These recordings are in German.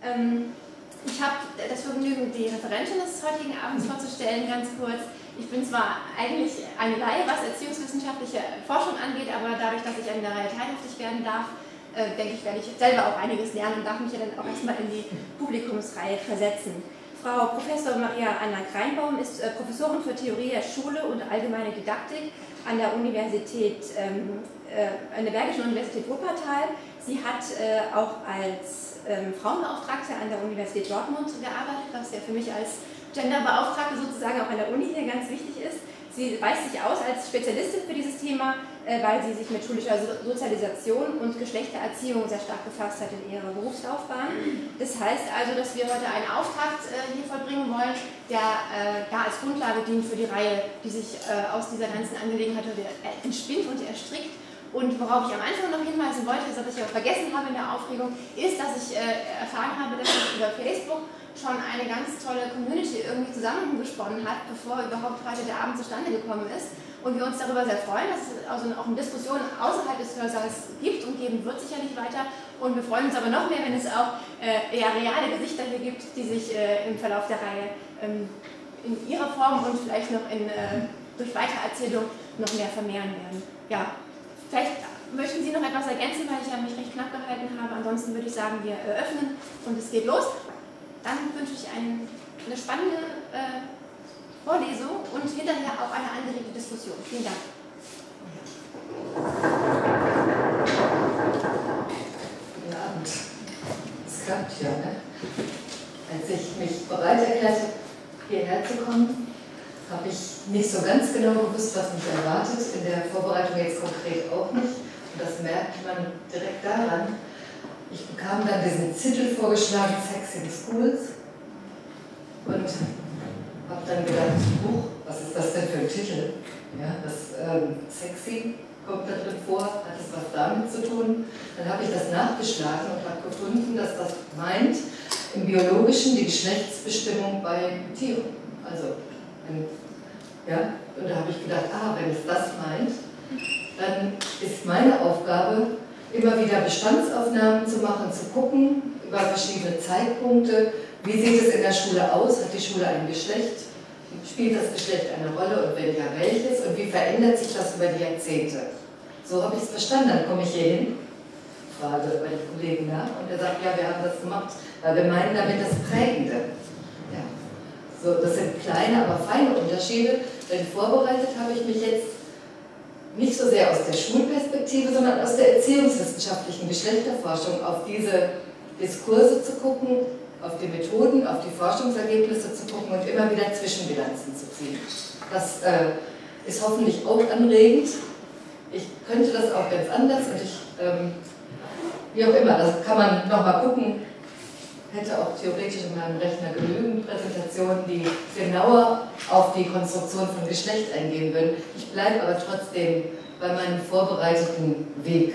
Ich habe das Vergnügen, die Referentin des heutigen Abends vorzustellen, ganz kurz. Ich bin zwar eigentlich eine Laie, was erziehungswissenschaftliche Forschung angeht, aber dadurch, dass ich an der Reihe teilhaftig werden darf, denke ich, werde ich selber auch einiges lernen und darf mich ja dann auch erstmal in die Publikumsreihe versetzen. Frau Professor Maria Anna Kreinbaum ist Professorin für Theorie der Schule und allgemeine Didaktik an der Universität, an der Bergischen Universität Wuppertal. Sie hat auch als Frauenbeauftragte an der Universität Dortmund gearbeitet, was ja für mich als Genderbeauftragte sozusagen auch an der Uni hier ganz wichtig ist. Sie weist sich aus als Spezialistin für dieses Thema, weil sie sich mit schulischer Sozialisation und Geschlechtererziehung sehr stark befasst hat in ihrer Berufslaufbahn. Das heißt also, dass wir heute einen Auftakt hier vollbringen wollen, der da als Grundlage dient für die Reihe, die sich aus dieser ganzen Angelegenheit entspinnt und erstrickt. Und worauf ich am Anfang noch hinweisen wollte, das was ich aber vergessen habe in der Aufregung, ist, dass ich erfahren habe, dass sich über Facebook schon eine ganz tolle Community irgendwie zusammengesponnen hat, bevor überhaupt heute der Abend zustande gekommen ist. Und wir uns darüber sehr freuen, dass es also auch eine Diskussion außerhalb des Hörsaals gibt und geben wird sicherlich weiter. Und wir freuen uns aber noch mehr, wenn es auch eher reale Gesichter hier gibt, die sich im Verlauf der Reihe in ihrer Form und vielleicht noch durch Weitererzählung noch mehr vermehren werden. Ja. Vielleicht möchten Sie noch etwas ergänzen, weil ich ja mich recht knapp gehalten habe. Ansonsten würde ich sagen, wir eröffnen und es geht los. Dann wünsche ich eine spannende Vorlesung und hinterher auch eine angeregte Diskussion. Vielen Dank. Guten Abend. Es klappt ja, ne? Als ich mich bereit erklärte, hierher zu kommen, habe ich nicht so ganz genau gewusst, was mich erwartet. In der Vorbereitung jetzt konkret auch nicht. Und das merkt man direkt daran. Ich bekam dann diesen Titel vorgeschlagen, Sex in Schools. Und habe dann gedacht, was ist das denn für ein Titel? Ja, das sexy kommt da drin vor, hat es was damit zu tun? Dann habe ich das nachgeschlagen und habe gefunden, dass das meint, im Biologischen die Geschlechtsbestimmung bei Tieren. Also ja, und da habe ich gedacht, wenn es das meint, dann ist meine Aufgabe, immer wieder Bestandsaufnahmen zu machen, zu gucken über verschiedene Zeitpunkte, wie sieht es in der Schule aus, hat die Schule ein Geschlecht, spielt das Geschlecht eine Rolle und wenn ja, welches und wie verändert sich das über die Jahrzehnte. So habe ich es verstanden, dann komme ich hier hin, frage bei den Kollegen nach und er sagt, ja, wir haben das gemacht, weil wir meinen damit das Prägende. Ja. So, das sind kleine, aber feine Unterschiede, denn vorbereitet habe ich mich jetzt nicht so sehr aus der Schulperspektive, sondern aus der erziehungswissenschaftlichen Geschlechterforschung auf diese Diskurse zu gucken, auf die Methoden, auf die Forschungsergebnisse zu gucken und immer wieder Zwischenbilanzen zu ziehen. Das ist hoffentlich auch anregend. Ich könnte das auch ganz anders und wie auch immer, das kann man nochmal gucken. Hätte auch theoretisch in meinem Rechner genügend Präsentationen, die genauer auf die Konstruktion von Geschlecht eingehen würden. Ich bleibe aber trotzdem bei meinem vorbereiteten Weg.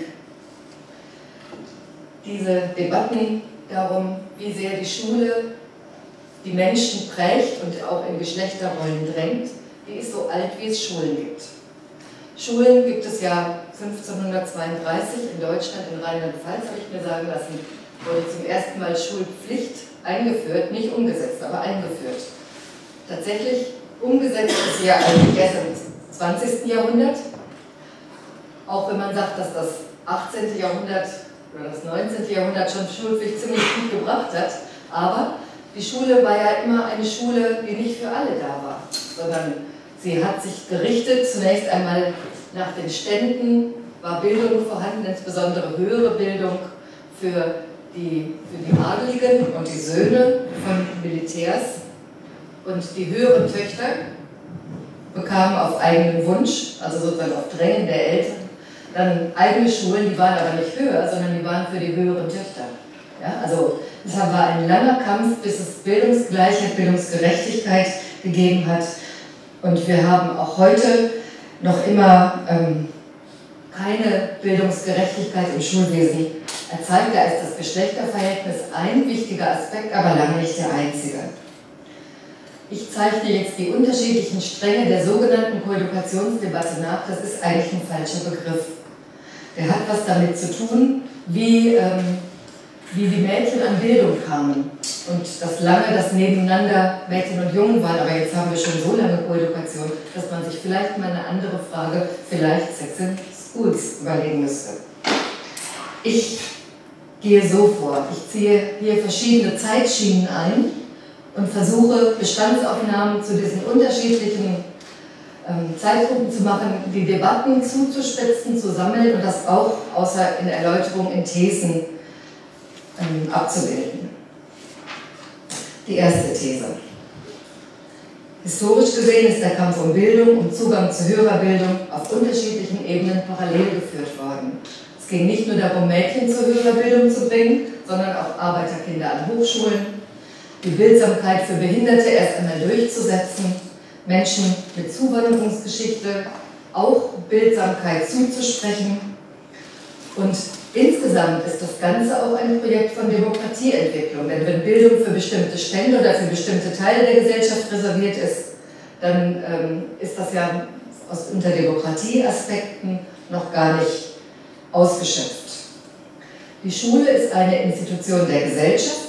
Diese Debatten darum, wie sehr die Schule die Menschen prägt und auch in Geschlechterrollen drängt, die ist so alt, wie es Schulen gibt. Schulen gibt es ja 1532 in Deutschland, in Rheinland-Pfalz, habe ich mir sagen lassen, wurde zum ersten Mal Schulpflicht eingeführt, nicht umgesetzt, aber eingeführt. Tatsächlich umgesetzt ist ja eigentlich erst im 20. Jahrhundert, auch wenn man sagt, dass das 18. Jahrhundert oder das 19. Jahrhundert schon Schulpflicht ziemlich gut gebracht hat, aber die Schule war ja immer eine Schule, die nicht für alle da war, sondern sie hat sich gerichtet, zunächst einmal nach den Ständen, war Bildung vorhanden, insbesondere höhere Bildung für die Adeligen und die Söhne von Militärs, und die höheren Töchter bekamen auf eigenen Wunsch, also sozusagen auf Drängen der Eltern, dann eigene Schulen, die waren aber nicht höher, sondern die waren für die höheren Töchter. Ja, also es war ein langer Kampf, bis es Bildungsgleichheit, Bildungsgerechtigkeit gegeben hat, und wir haben auch heute noch immer keine Bildungsgerechtigkeit im Schulwesen erzeigt. Da ist das Geschlechterverhältnis ein wichtiger Aspekt, aber lange nicht der einzige. Ich zeichne jetzt die unterschiedlichen Stränge der sogenannten Koedukationsdebatte nach. Das ist eigentlich ein falscher Begriff. Der hat was damit zu tun, wie wie die Mädchen an Bildung kamen. Und dass lange das Nebeneinander Mädchen und Jungen waren, aber jetzt haben wir schon so lange Koedukation, dass man sich vielleicht mal eine andere Frage, vielleicht Sex in Schools, überlegen müsste. Ich gehe so vor, ich ziehe hier verschiedene Zeitschienen ein und versuche Bestandsaufnahmen zu diesen unterschiedlichen Zeitpunkten zu machen, die Debatten zuzuspitzen, zu sammeln und das auch außer in Erläuterung in Thesen abzubilden. Die erste These. Historisch gesehen ist der Kampf um Bildung und Zugang zu höherer Bildung auf unterschiedlichen Ebenen parallel geführt worden. Es ging nicht nur darum, Mädchen zu höherer Bildung zu bringen, sondern auch Arbeiterkinder an Hochschulen, die Bildsamkeit für Behinderte erst einmal durchzusetzen, Menschen mit Zuwanderungsgeschichte auch Bildsamkeit zuzusprechen. Und insgesamt ist das Ganze auch ein Projekt von Demokratieentwicklung. Denn wenn Bildung für bestimmte Stände oder für bestimmte Teile der Gesellschaft reserviert ist, dann ist das ja unter Demokratieaspekten noch gar nicht ausgeschöpft. Die Schule ist eine Institution der Gesellschaft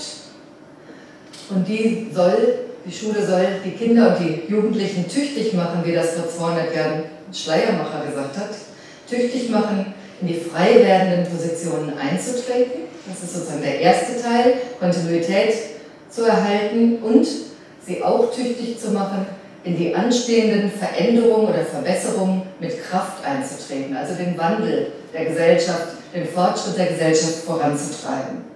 und die Schule soll die Kinder und die Jugendlichen tüchtig machen, wie das vor 200 Jahren Schleiermacher gesagt hat, tüchtig machen, in die frei werdenden Positionen einzutreten. Das ist sozusagen der erste Teil, Kontinuität zu erhalten und sie auch tüchtig zu machen, in die anstehenden Veränderungen oder Verbesserungen mit Kraft einzutreten, also den Wandel der Gesellschaft, den Fortschritt der Gesellschaft voranzutreiben.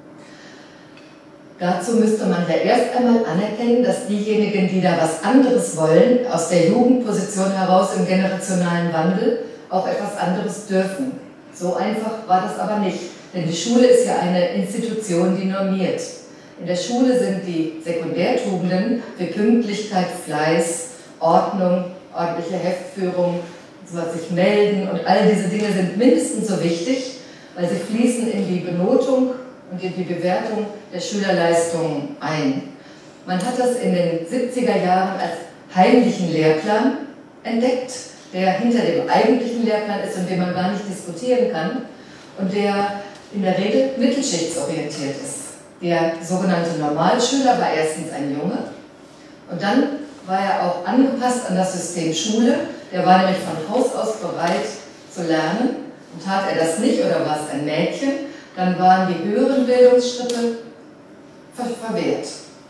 Dazu müsste man ja erst einmal anerkennen, dass diejenigen, die da was anderes wollen, aus der Jugendposition heraus im generationalen Wandel auch etwas anderes dürfen. So einfach war das aber nicht, denn die Schule ist ja eine Institution, die normiert. In der Schule sind die Sekundärtugenden wie Pünktlichkeit, Fleiß, Ordnung, ordentliche Heftführung, sich melden und all diese Dinge sind mindestens so wichtig, weil sie fließen in die Benotung und in die Bewertung der Schülerleistungen ein. Man hat das in den 70er Jahren als heimlichen Lehrplan entdeckt, der hinter dem eigentlichen Lehrplan ist und den man gar nicht diskutieren kann und der in der Regel mittelschichtsorientiert ist. Der sogenannte Normalschüler war erstens ein Junge und dann war er auch angepasst an das System Schule. Der war nämlich von Haus aus bereit zu lernen und tat er das nicht oder war es ein Mädchen, dann waren die höheren Bildungsschritte verwehrt.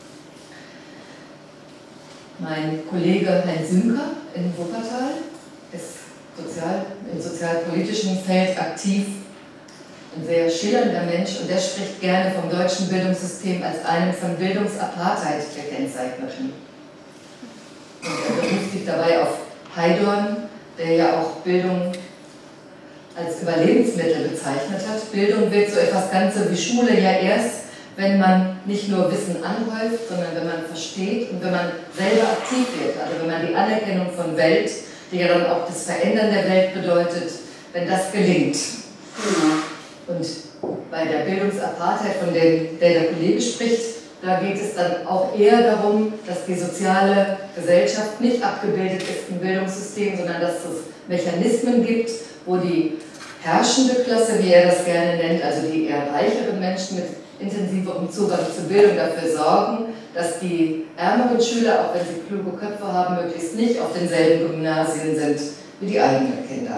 Mein Kollege Heinz Sümker in Wuppertal ist im sozialpolitischen Feld aktiv, ein sehr schillernder Mensch und der spricht gerne vom deutschen Bildungssystem als einem von Bildungsapartheid gekennzeichneten. Und er beruft sich dabei auf Heidorn, der ja auch Bildung als Überlebensmittel bezeichnet hat. Bildung wird so etwas Ganze wie Schule ja erst, wenn man nicht nur Wissen anhäuft, sondern wenn man versteht und wenn man selber aktiv wird. Also wenn man die Anerkennung von Welt, die ja dann auch das Verändern der Welt bedeutet, wenn das gelingt. Und bei der Bildungsapartheid, von der Kollege spricht, da geht es dann auch eher darum, dass die soziale Gesellschaft nicht abgebildet ist im Bildungssystem, sondern dass es Mechanismen gibt, wo die herrschende Klasse, wie er das gerne nennt, also die eher reicheren Menschen mit intensiverem Zugang zur Bildung dafür sorgen, dass die ärmeren Schüler, auch wenn sie kluge Köpfe haben, möglichst nicht auf denselben Gymnasien sind wie die eigenen Kinder.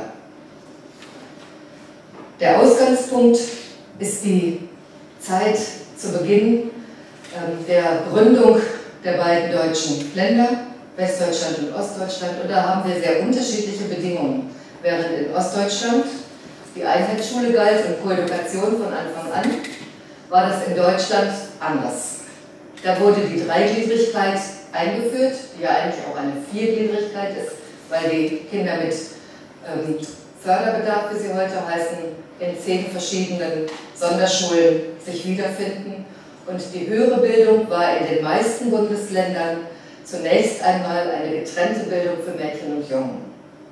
Der Ausgangspunkt ist die Zeit zu Beginn der Gründung der beiden deutschen Länder, Westdeutschland und Ostdeutschland, und da haben wir sehr unterschiedliche Bedingungen. Während in Ostdeutschland die Einheitsschule galt und Koedukation von Anfang an, war das in Deutschland anders. Da wurde die Dreigliedrigkeit eingeführt, die ja eigentlich auch eine Viergliedrigkeit ist, weil die Kinder mit Förderbedarf, wie sie heute heißen, in 10 verschiedenen Sonderschulen sich wiederfinden. Und die höhere Bildung war in den meisten Bundesländern zunächst einmal eine getrennte Bildung für Mädchen und Jungen.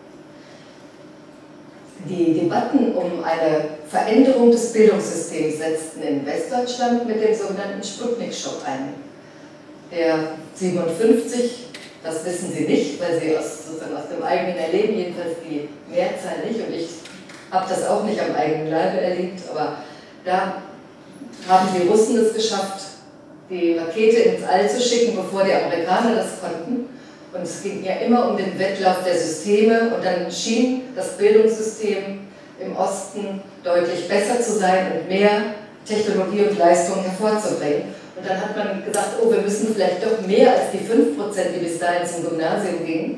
Die Debatten um eine Veränderung des Bildungssystems setzten in Westdeutschland mit dem sogenannten Sputnik-Schock ein. Der 57, das wissen Sie nicht, weil Sie sozusagen aus dem eigenen Erleben, jedenfalls die Mehrzahl nicht, und ich habe das auch nicht am eigenen Leibe erlebt, aber da haben die Russen es geschafft, die Rakete ins All zu schicken, bevor die Amerikaner das konnten. Und es ging ja immer um den Wettlauf der Systeme und dann schien das Bildungssystem im Osten deutlich besser zu sein und mehr Technologie und Leistung hervorzubringen. Und dann hat man gesagt, oh, wir müssen vielleicht doch mehr als die 5%, die bis dahin zum Gymnasium gingen,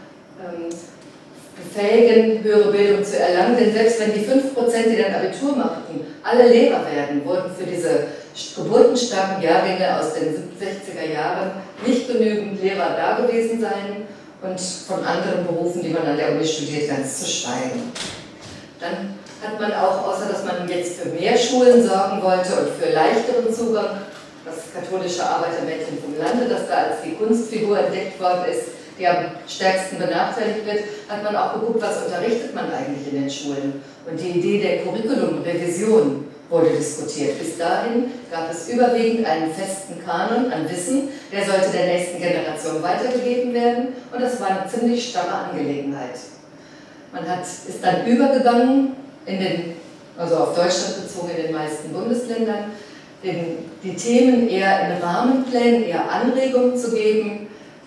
befähigen, höhere Bildung zu erlangen. Denn selbst wenn die 5%, die dann Abitur machten, alle Lehrer werden, wurden für diese geburtenstarken Jahrgänge aus den 60er Jahren nicht genügend Lehrer da gewesen sein und von anderen Berufen, die man an der Uni studiert, ganz zu schweigen. Dann hat man auch, außer dass man jetzt für mehr Schulen sorgen wollte und für leichteren Zugang, das katholische Arbeitermädchen vom Lande, das da als die Kunstfigur entdeckt worden ist, die am stärksten benachteiligt wird, hat man auch geguckt, was unterrichtet man eigentlich in den Schulen. Und die Idee der Curriculum-Revision wurde diskutiert. Bis dahin gab es überwiegend einen festen Kanon an Wissen, der sollte der nächsten Generation weitergegeben werden und das war eine ziemlich starre Angelegenheit. Man ist dann übergegangen, also auf Deutschland bezogen in den meisten Bundesländern, die Themen eher in Rahmenplänen, eher Anregungen zu geben,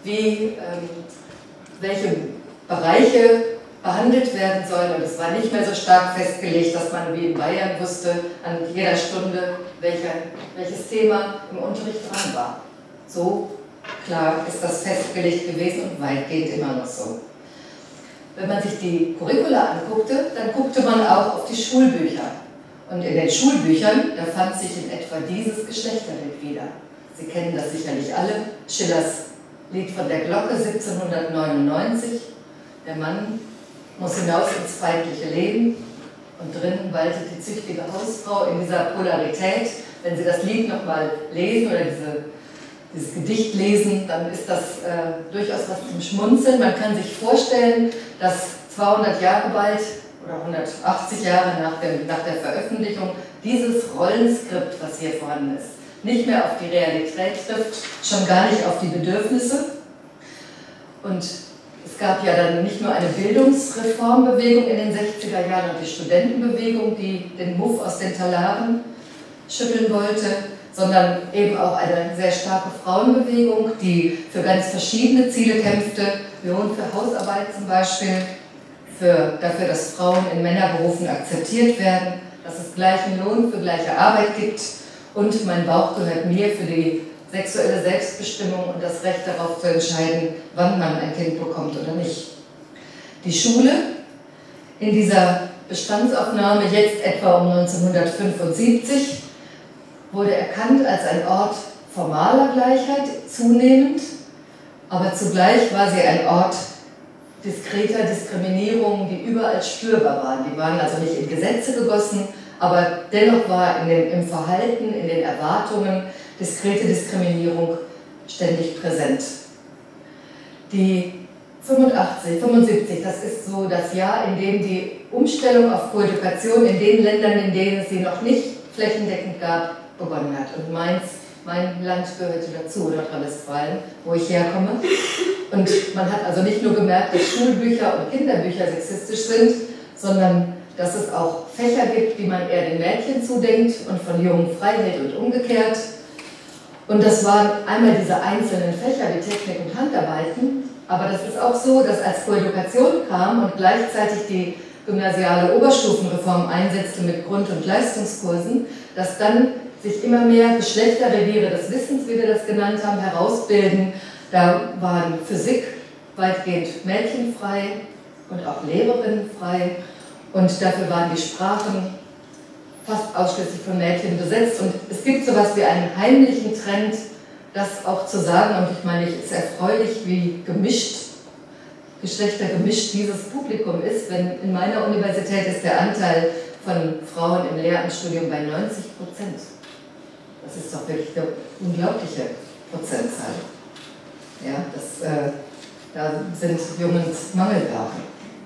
welche Bereiche behandelt werden sollen. Und es war nicht mehr so stark festgelegt, dass man wie in Bayern wusste, an jeder Stunde, welches Thema im Unterricht dran war. So klar ist das festgelegt gewesen und weitgehend immer noch so. Wenn man sich die Curricula anguckte, dann guckte man auch auf die Schulbücher. Und in den Schulbüchern, da fand sich in etwa dieses Geschlechterbild wieder. Sie kennen das sicherlich alle, Schillers Lied von der Glocke 1799. Der Mann muss hinaus ins feindliche Leben und drinnen waltet die züchtige Hausfrau in dieser Polarität. Wenn Sie das Lied nochmal lesen oder dieses Gedicht lesen, dann ist das durchaus was zum Schmunzeln. Man kann sich vorstellen, dass 200 Jahre bald oder 180 Jahre nach der Veröffentlichung dieses Rollenskript, was hier vorhanden ist, nicht mehr auf die Realität trifft, schon gar nicht auf die Bedürfnisse. Und es gab ja dann nicht nur eine Bildungsreformbewegung in den 60er Jahren und die Studentenbewegung, die den Muff aus den Talaren schütteln wollte, sondern eben auch eine sehr starke Frauenbewegung, die für ganz verschiedene Ziele kämpfte, Lohn für Hausarbeit zum Beispiel, dafür, dass Frauen in Männerberufen akzeptiert werden, dass es gleichen Lohn für gleiche Arbeit gibt und mein Bauch gehört mir für die sexuelle Selbstbestimmung und das Recht darauf zu entscheiden, wann man ein Kind bekommt oder nicht. Die Schule in dieser Bestandsaufnahme jetzt etwa um 1975 wurde erkannt als ein Ort formaler Gleichheit zunehmend, aber zugleich war sie ein Ort diskreter Diskriminierung, die überall spürbar waren. Die waren also nicht in Gesetze gegossen, aber dennoch war im Verhalten, in den Erwartungen diskrete Diskriminierung ständig präsent. Die 75, das ist so das Jahr, in dem die Umstellung auf Koedukation in den Ländern, in denen es sie noch nicht flächendeckend gab, begonnen hat. Und mein Land gehörte dazu, Nordrhein-Westfalen, wo ich herkomme. Und man hat also nicht nur gemerkt, dass Schulbücher und Kinderbücher sexistisch sind, sondern dass es auch Fächer gibt, die man eher den Mädchen zudenkt und von Jungen frei hält und umgekehrt. Und das waren einmal diese einzelnen Fächer wie Technik und Handarbeiten, aber das ist auch so, dass als Koedukation kam und gleichzeitig die gymnasiale Oberstufenreform einsetzte mit Grund- und Leistungskursen, dass dann sich immer mehr Geschlechterreviere des Wissens, wie wir das genannt haben, herausbilden. Da waren Physik weitgehend mädchenfrei und auch Lehrerinnen frei und dafür waren die Sprachen fast ausschließlich von Mädchen besetzt. Und es gibt so etwas wie einen heimlichen Trend, das auch zu sagen, und ich meine, es ist erfreulich, wie geschlechtergemischt dieses Publikum ist, wenn in meiner Universität ist der Anteil von Frauen im Lehramtsstudium bei 90%. Das ist doch wirklich eine unglaubliche Prozentzahl. Ja, da sind Jungs Mangelware.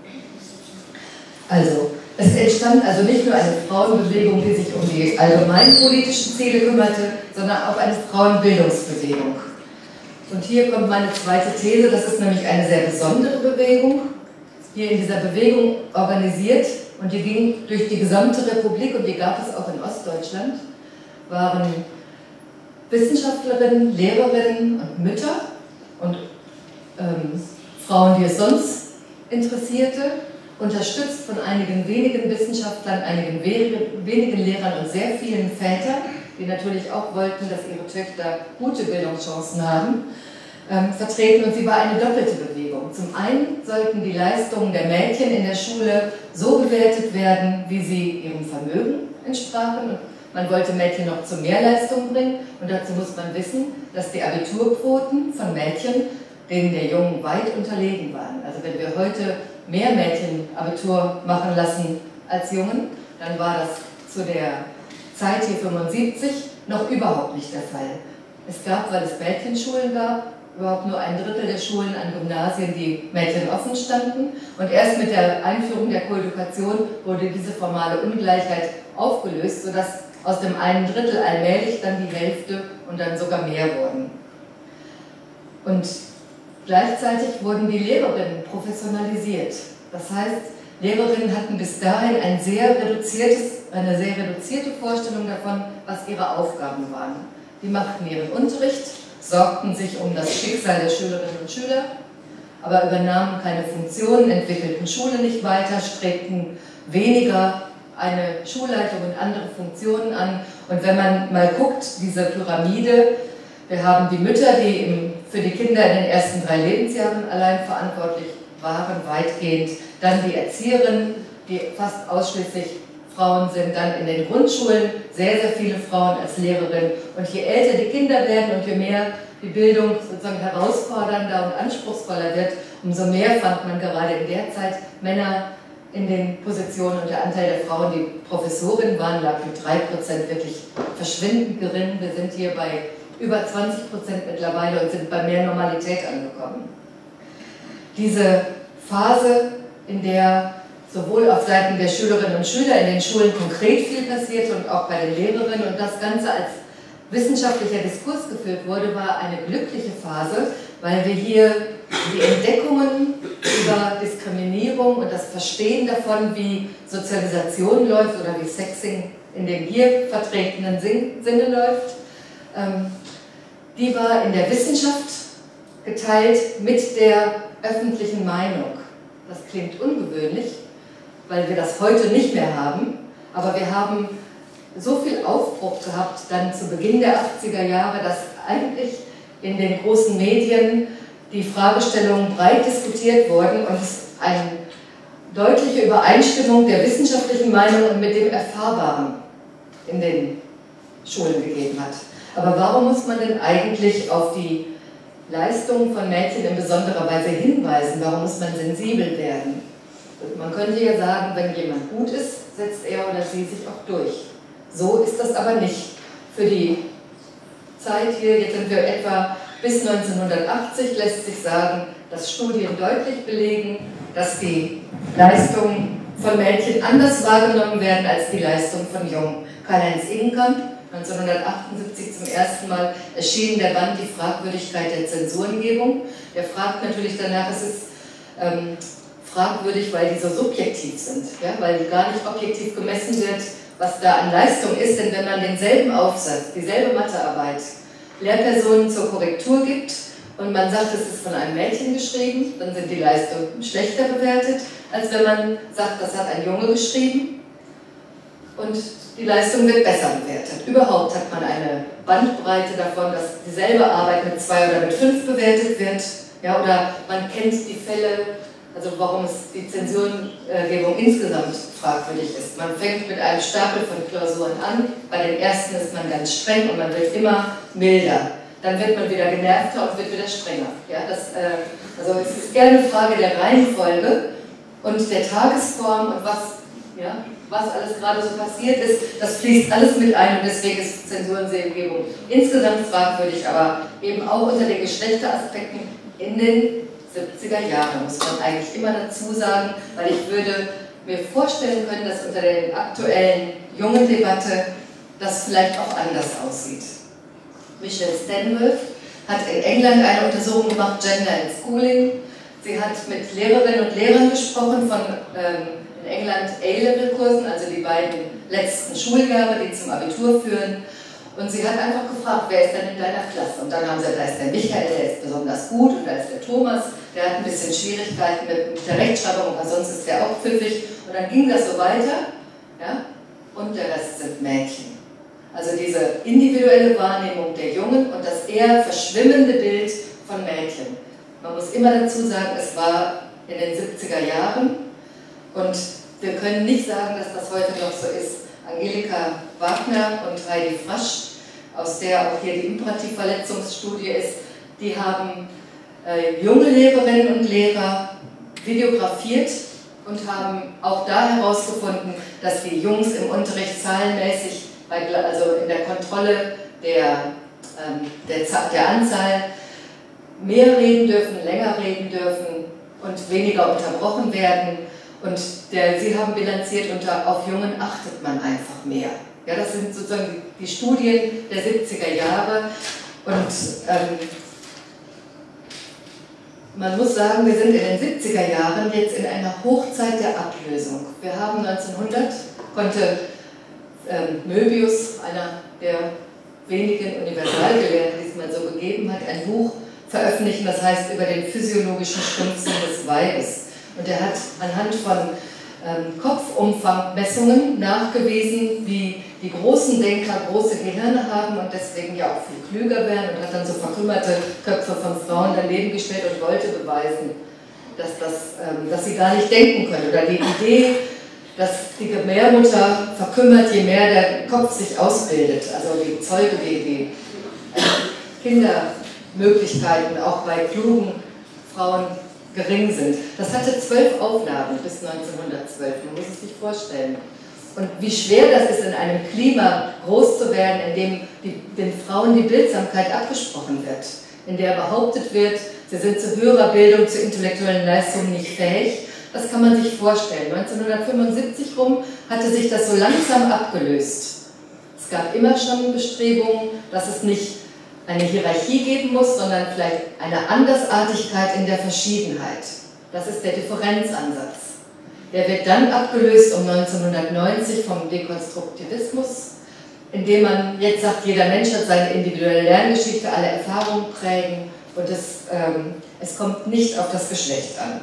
Also, es entstand also nicht nur eine Frauenbewegung, die sich um die allgemeinpolitischen Ziele kümmerte, sondern auch eine Frauenbildungsbewegung. Und hier kommt meine zweite These, das ist nämlich eine sehr besondere Bewegung, hier in dieser Bewegung organisiert und die ging durch die gesamte Republik und die gab es auch in Ostdeutschland. waren Wissenschaftlerinnen, Lehrerinnen und Mütter und Frauen, die es sonst interessierte, unterstützt von einigen wenigen Wissenschaftlern, einigen wenigen Lehrern und sehr vielen Vätern, die natürlich auch wollten, dass ihre Töchter gute Bildungschancen haben, vertreten. Und sie war eine doppelte Bewegung. Zum einen sollten die Leistungen der Mädchen in der Schule so bewertet werden, wie sie ihrem Vermögen entsprachen. Und man wollte Mädchen noch zu mehr Leistung bringen. Und dazu muss man wissen, dass die Abiturquoten von Mädchen denen der Jungen weit unterlegen waren. Also wenn wir heute mehr Mädchen Abitur machen lassen als Jungen, dann war das zu der Zeit hier 75 noch überhaupt nicht der Fall. Es gab, weil es Mädchenschulen gab, überhaupt nur 1/3 der Schulen an Gymnasien, die Mädchen offen standen. Und erst mit der Einführung der Koedukation wurde diese formale Ungleichheit aufgelöst, sodass aus dem 1/3 allmählich dann die Hälfte und dann sogar mehr wurden. Und gleichzeitig wurden die Lehrerinnen professionalisiert. Das heißt, Lehrerinnen hatten bis dahin eine sehr reduzierte Vorstellung davon, was ihre Aufgaben waren. Die machten ihren Unterricht, sorgten sich um das Schicksal der Schülerinnen und Schüler, aber übernahmen keine Funktionen, entwickelten Schule nicht weiter, strebten weniger eine Schulleitung und andere Funktionen an. Und wenn man mal guckt, diese Pyramide, wir haben die Mütter, die für die Kinder in den ersten 3 Lebensjahren allein verantwortlich waren, weitgehend. Dann die Erzieherinnen, die fast ausschließlich Frauen sind. Dann in den Grundschulen sehr, sehr viele Frauen als Lehrerin. Und je älter die Kinder werden und je mehr die Bildung sozusagen herausfordernder und anspruchsvoller wird, umso mehr fand man gerade in der Zeit Männer in den Positionen. Und der Anteil der Frauen, die Professorin waren, lag mit 3% wirklich verschwindend gering. Wir sind hier bei über 20% mittlerweile und sind bei mehr Normalität angekommen. Diese Phase, in der sowohl auf Seiten der Schülerinnen und Schüler in den Schulen konkret viel passierte und auch bei den Lehrerinnen und das Ganze als wissenschaftlicher Diskurs geführt wurde, war eine glückliche Phase, weil wir hier die Entdeckungen über Diskriminierung und das Verstehen davon, wie Sozialisation läuft oder wie Sexing in dem hier vertretenen Sinne läuft, die war in der Wissenschaft geteilt mit der öffentlichen Meinung. Das klingt ungewöhnlich, weil wir das heute nicht mehr haben, aber wir haben so viel Aufbruch gehabt, dann zu Beginn der 80er Jahre, dass eigentlich in den großen Medien die Fragestellungen breit diskutiert wurden und es eine deutliche Übereinstimmung der wissenschaftlichen Meinung und mit dem Erfahrbaren in den Schulen gegeben hat. Aber warum muss man denn eigentlich auf die Leistungen von Mädchen in besonderer Weise hinweisen? Warum muss man sensibel werden? Man könnte ja sagen, wenn jemand gut ist, setzt er oder sie sich auch durch. So ist das aber nicht. Für die Zeit hier, jetzt sind wir etwa bis 1980, lässt sich sagen, dass Studien deutlich belegen, dass die Leistungen von Mädchen anders wahrgenommen werden als die Leistungen von Jungen. Karl-Heinz Ingenkamp, 1978 zum ersten Mal erschien der Band Die Fragwürdigkeit der Zensurengebung. Der fragt natürlich danach, es ist fragwürdig, weil die so subjektiv sind, ja? Weil gar nicht objektiv gemessen wird, was da an Leistung ist, denn wenn man denselben Aufsatz, dieselbe Mathearbeit Lehrpersonen zur Korrektur gibt und man sagt, es ist von einem Mädchen geschrieben, dann sind die Leistungen schlechter bewertet, als wenn man sagt, das hat ein Junge geschrieben und die Leistung wird besser bewertet. Überhaupt hat man eine Bandbreite davon, dass dieselbe Arbeit mit 2 oder mit 5 bewertet wird, ja, oder man kennt die Fälle, also warum es die Zensurengebung insgesamt fragwürdig ist. Man fängt mit einem Stapel von Klausuren an, bei den ersten ist man ganz streng und man wird immer milder. Dann wird man wieder genervter und wird wieder strenger. Ja, also es ist eher eine Frage der Reihenfolge und der Tagesform und was alles gerade so passiert ist, das fließt alles mit ein und deswegen ist Zensurengebung insgesamt fragwürdig, aber eben auch unter den Geschlechteraspekten in den 70er Jahren, muss man eigentlich immer dazu sagen, weil ich würde mir vorstellen können, dass unter der aktuellen jungen Debatte das vielleicht auch anders aussieht. Michelle Stanworth hat in England eine Untersuchung gemacht, Gender in Schooling. Sie hat mit Lehrerinnen und Lehrern gesprochen von in England A-Level-Kursen, also die beiden letzten Schuljahre, die zum Abitur führen. Und sie hat einfach gefragt, wer ist denn in deiner Klasse? Und dann haben sie gesagt, da ist der Michael, der ist besonders gut, und da ist der Thomas, der hat ein bisschen Schwierigkeiten mit der Rechtschreibung, aber sonst ist der auch pfiffig. Und dann ging das so weiter, ja? Und der Rest sind Mädchen. Also diese individuelle Wahrnehmung der Jungen und das eher verschwimmende Bild von Mädchen. Man muss immer dazu sagen, es war in den 70er Jahren und wir können nicht sagen, dass das heute noch so ist. Angelika Wagner und Heidi Frasch, aus der auch hier die Imperativverletzungsstudie ist, die haben junge Lehrerinnen und Lehrer videografiert und haben auch da herausgefunden, dass die Jungs im Unterricht zahlenmäßig, also in der Kontrolle der Anzahl, mehr reden dürfen, länger reden dürfen und weniger unterbrochen werden. Und sie haben bilanziert, auf Jungen achtet man einfach mehr. Ja, das sind sozusagen die Studien der 70er Jahre. Und man muss sagen, wir sind in den 70er Jahren jetzt in einer Hochzeit der Ablösung. Wir haben 1900, konnte Möbius, einer der wenigen Universalgelehrten, die es mal so gegeben hat, ein Buch veröffentlichen, das heißt über den physiologischen Stumpfsinn des Weibes. Und er hat anhand von Kopfumfangmessungen nachgewiesen, wie die großen Denker große Gehirne haben und deswegen ja auch viel klüger werden, und hat dann so verkümmerte Köpfe von Frauen daneben gestellt und wollte beweisen, dass sie gar nicht denken können. Oder die Idee, dass die Gebärmutter verkümmert, je mehr der Kopf sich ausbildet. Also die die Kindermöglichkeiten auch bei klugen Frauen gering sind. Das hatte 12 Aufnahmen bis 1912, man muss es sich vorstellen. Und wie schwer das ist, in einem Klima groß zu werden, in dem den Frauen die Bildsamkeit abgesprochen wird, in der behauptet wird, sie sind zu höherer Bildung, zu intellektuellen Leistungen nicht fähig. Das kann man sich vorstellen. 1975 rum hatte sich das so langsam abgelöst. Es gab immer schon Bestrebungen, dass es nicht eine Hierarchie geben muss, sondern vielleicht eine Andersartigkeit in der Verschiedenheit. Das ist der Differenzansatz. Der wird dann abgelöst um 1990 vom Dekonstruktivismus, indem man jetzt sagt, jeder Mensch hat seine individuelle Lerngeschichte, alle Erfahrungen prägen und es kommt nicht auf das Geschlecht an.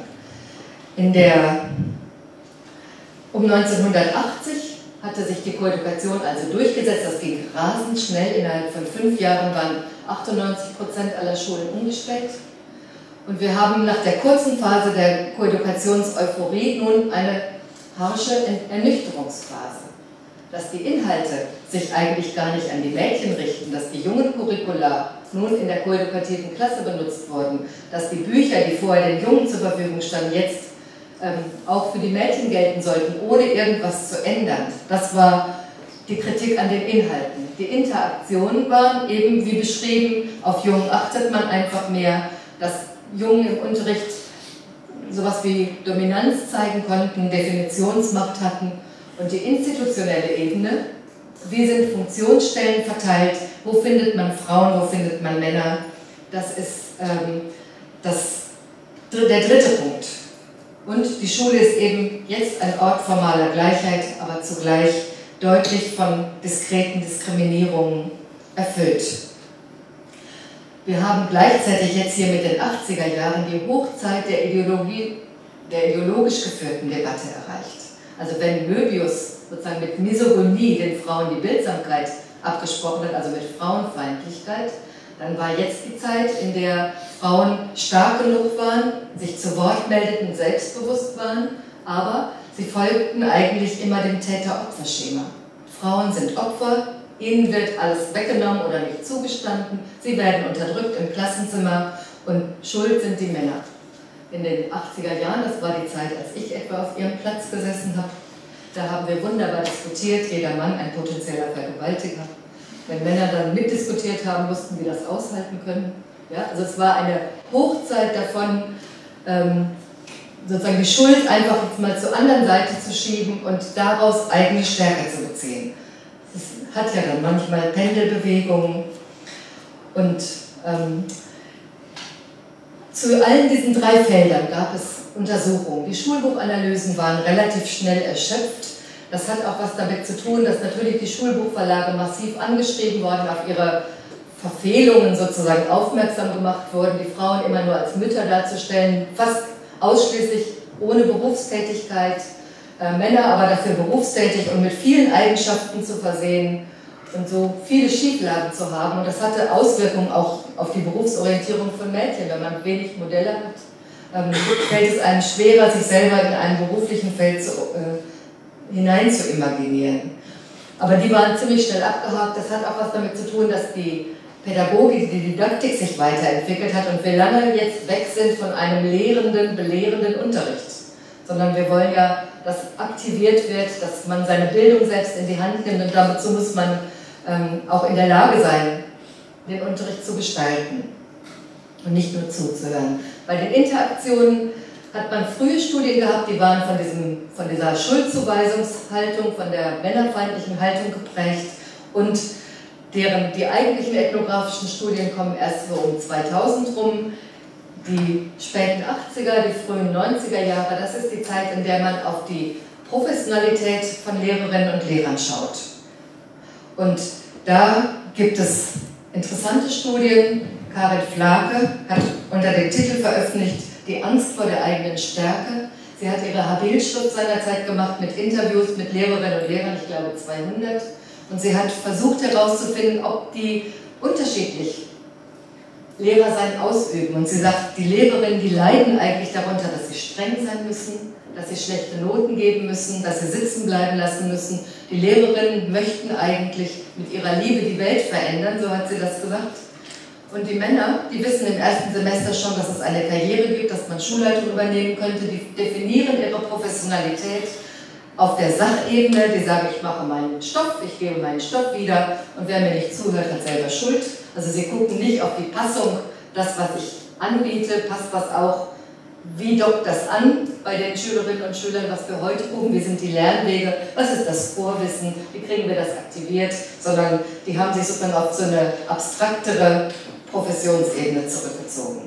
Um 1980 hatte sich die Koedukation also durchgesetzt, das ging rasend schnell, innerhalb von 5 Jahren waren 98% aller Schulen umgestellt. Und wir haben nach der kurzen Phase der Koedukationseuphorie nun eine harsche Ernüchterungsphase. Dass die Inhalte sich eigentlich gar nicht an die Mädchen richten, dass die jungen Curricula nun in der koedukativen Klasse benutzt wurden, dass die Bücher, die vorher den Jungen zur Verfügung standen, jetzt auch für die Mädchen gelten sollten, ohne irgendwas zu ändern. Das war die Kritik an den Inhalten. Die Interaktionen waren eben, wie beschrieben, auf Jungen achtet man einfach mehr, dass Jungen im Unterricht sowas wie Dominanz zeigen konnten, Definitionsmacht hatten, und die institutionelle Ebene, wie sind Funktionsstellen verteilt, wo findet man Frauen, wo findet man Männer, das ist der dritte Punkt. Und die Schule ist eben jetzt ein Ort formaler Gleichheit, aber zugleich deutlich von diskreten Diskriminierungen erfüllt. Wir haben gleichzeitig jetzt hier mit den 80er Jahren die Hochzeit der ideologisch geführten Debatte erreicht. Also wenn Möbius sozusagen mit Misogynie den Frauen die Bildsamkeit abgesprochen hat, also mit Frauenfeindlichkeit, dann war jetzt die Zeit, in der Frauen stark genug waren, sich zu Wort meldeten, selbstbewusst waren, aber sie folgten eigentlich immer dem Täter-Opfer-Schema. Frauen sind Opfer, ihnen wird alles weggenommen oder nicht zugestanden, sie werden unterdrückt im Klassenzimmer und schuld sind die Männer. In den 80er Jahren, das war die Zeit, als ich etwa auf ihrem Platz gesessen habe, da haben wir wunderbar diskutiert, jeder Mann ein potenzieller Vergewaltiger. Wenn Männer dann mitdiskutiert haben, mussten sie das aushalten können. Ja, also es war eine Hochzeit davon, sozusagen die Schuld einfach jetzt mal zur anderen Seite zu schieben und daraus eigene Stärke zu beziehen. Das hat ja dann manchmal Pendelbewegungen. Und zu allen diesen 3 Feldern gab es Untersuchungen. Die Schulbuchanalysen waren relativ schnell erschöpft. Das hat auch was damit zu tun, dass natürlich die Schulbuchverlage massiv angeschrieben worden, auf ihre Verfehlungen sozusagen aufmerksam gemacht wurden, die Frauen immer nur als Mütter darzustellen, fast ausschließlich ohne Berufstätigkeit, Männer aber dafür berufstätig und mit vielen Eigenschaften zu versehen und so viele Schieflagen zu haben. Und das hatte Auswirkungen auch auf die Berufsorientierung von Mädchen. Wenn man wenig Modelle hat, fällt es einem schwerer, sich selber in einem beruflichen Feld hinein zu imaginieren. Aber die waren ziemlich schnell abgehakt. Das hat auch was damit zu tun, dass die Pädagogik, die Didaktik sich weiterentwickelt hat und wir lange jetzt weg sind von einem lehrenden, belehrenden Unterricht. Sondern wir wollen ja, dass aktiviert wird, dass man seine Bildung selbst in die Hand nimmt und dazu muss man auch in der Lage sein, den Unterricht zu gestalten und nicht nur zuzuhören. Bei den Interaktionen hat man frühe Studien gehabt, die waren von dieser Schuldzuweisungshaltung, von der männerfeindlichen Haltung geprägt und die eigentlichen ethnografischen Studien kommen erst so um 2000 rum. Die späten 80er, die frühen 90er Jahre, das ist die Zeit, in der man auf die Professionalität von Lehrerinnen und Lehrern schaut. Und da gibt es interessante Studien. Karin Flake hat unter dem Titel veröffentlicht, Die Angst vor der eigenen Stärke. Sie hat ihre Habil-Schrift seinerzeit gemacht mit Interviews mit Lehrerinnen und Lehrern, ich glaube 200. Und sie hat versucht herauszufinden, ob die unterschiedlich Lehrersein ausüben. Und sie sagt, die Lehrerinnen, die leiden eigentlich darunter, dass sie streng sein müssen, dass sie schlechte Noten geben müssen, dass sie sitzen bleiben lassen müssen. Die Lehrerinnen möchten eigentlich mit ihrer Liebe die Welt verändern, so hat sie das gesagt. Und die Männer, die wissen im ersten Semester schon, dass es eine Karriere gibt, dass man Schulleitung übernehmen könnte, die definieren ihre Professionalität auf der Sachebene, die sagen, ich mache meinen Stoff, ich gebe meinen Stoff wieder und wer mir nicht zuhört, hat selber Schuld. Also sie gucken nicht auf die Passung, das, was ich anbiete, passt das auch, wie dockt das an bei den Schülerinnen und Schülern, was wir heute gucken, wie sind die Lernwege, was ist das Vorwissen, wie kriegen wir das aktiviert, sondern die haben sich sozusagen auf so eine abstraktere Professionsebene zurückgezogen.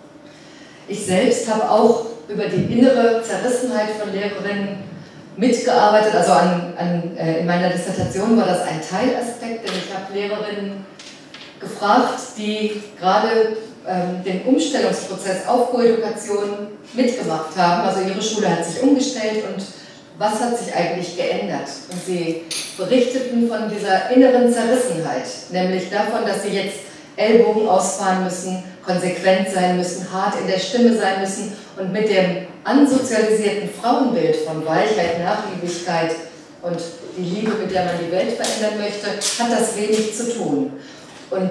Ich selbst habe auch über die innere Zerrissenheit von Lehrerinnen mitgearbeitet, also in meiner Dissertation war das ein Teilaspekt, denn ich habe Lehrerinnen gefragt, die gerade den Umstellungsprozess auf Koedukation mitgemacht haben. Also ihre Schule hat sich umgestellt und was hat sich eigentlich geändert? Und sie berichteten von dieser inneren Zerrissenheit, nämlich davon, dass sie jetzt Ellbogen ausfahren müssen, konsequent sein müssen, hart in der Stimme sein müssen und mit dem ansozialisierten Frauenbild von Weichheit, Nachgiebigkeit und die Liebe, mit der man die Welt verändern möchte, hat das wenig zu tun. Und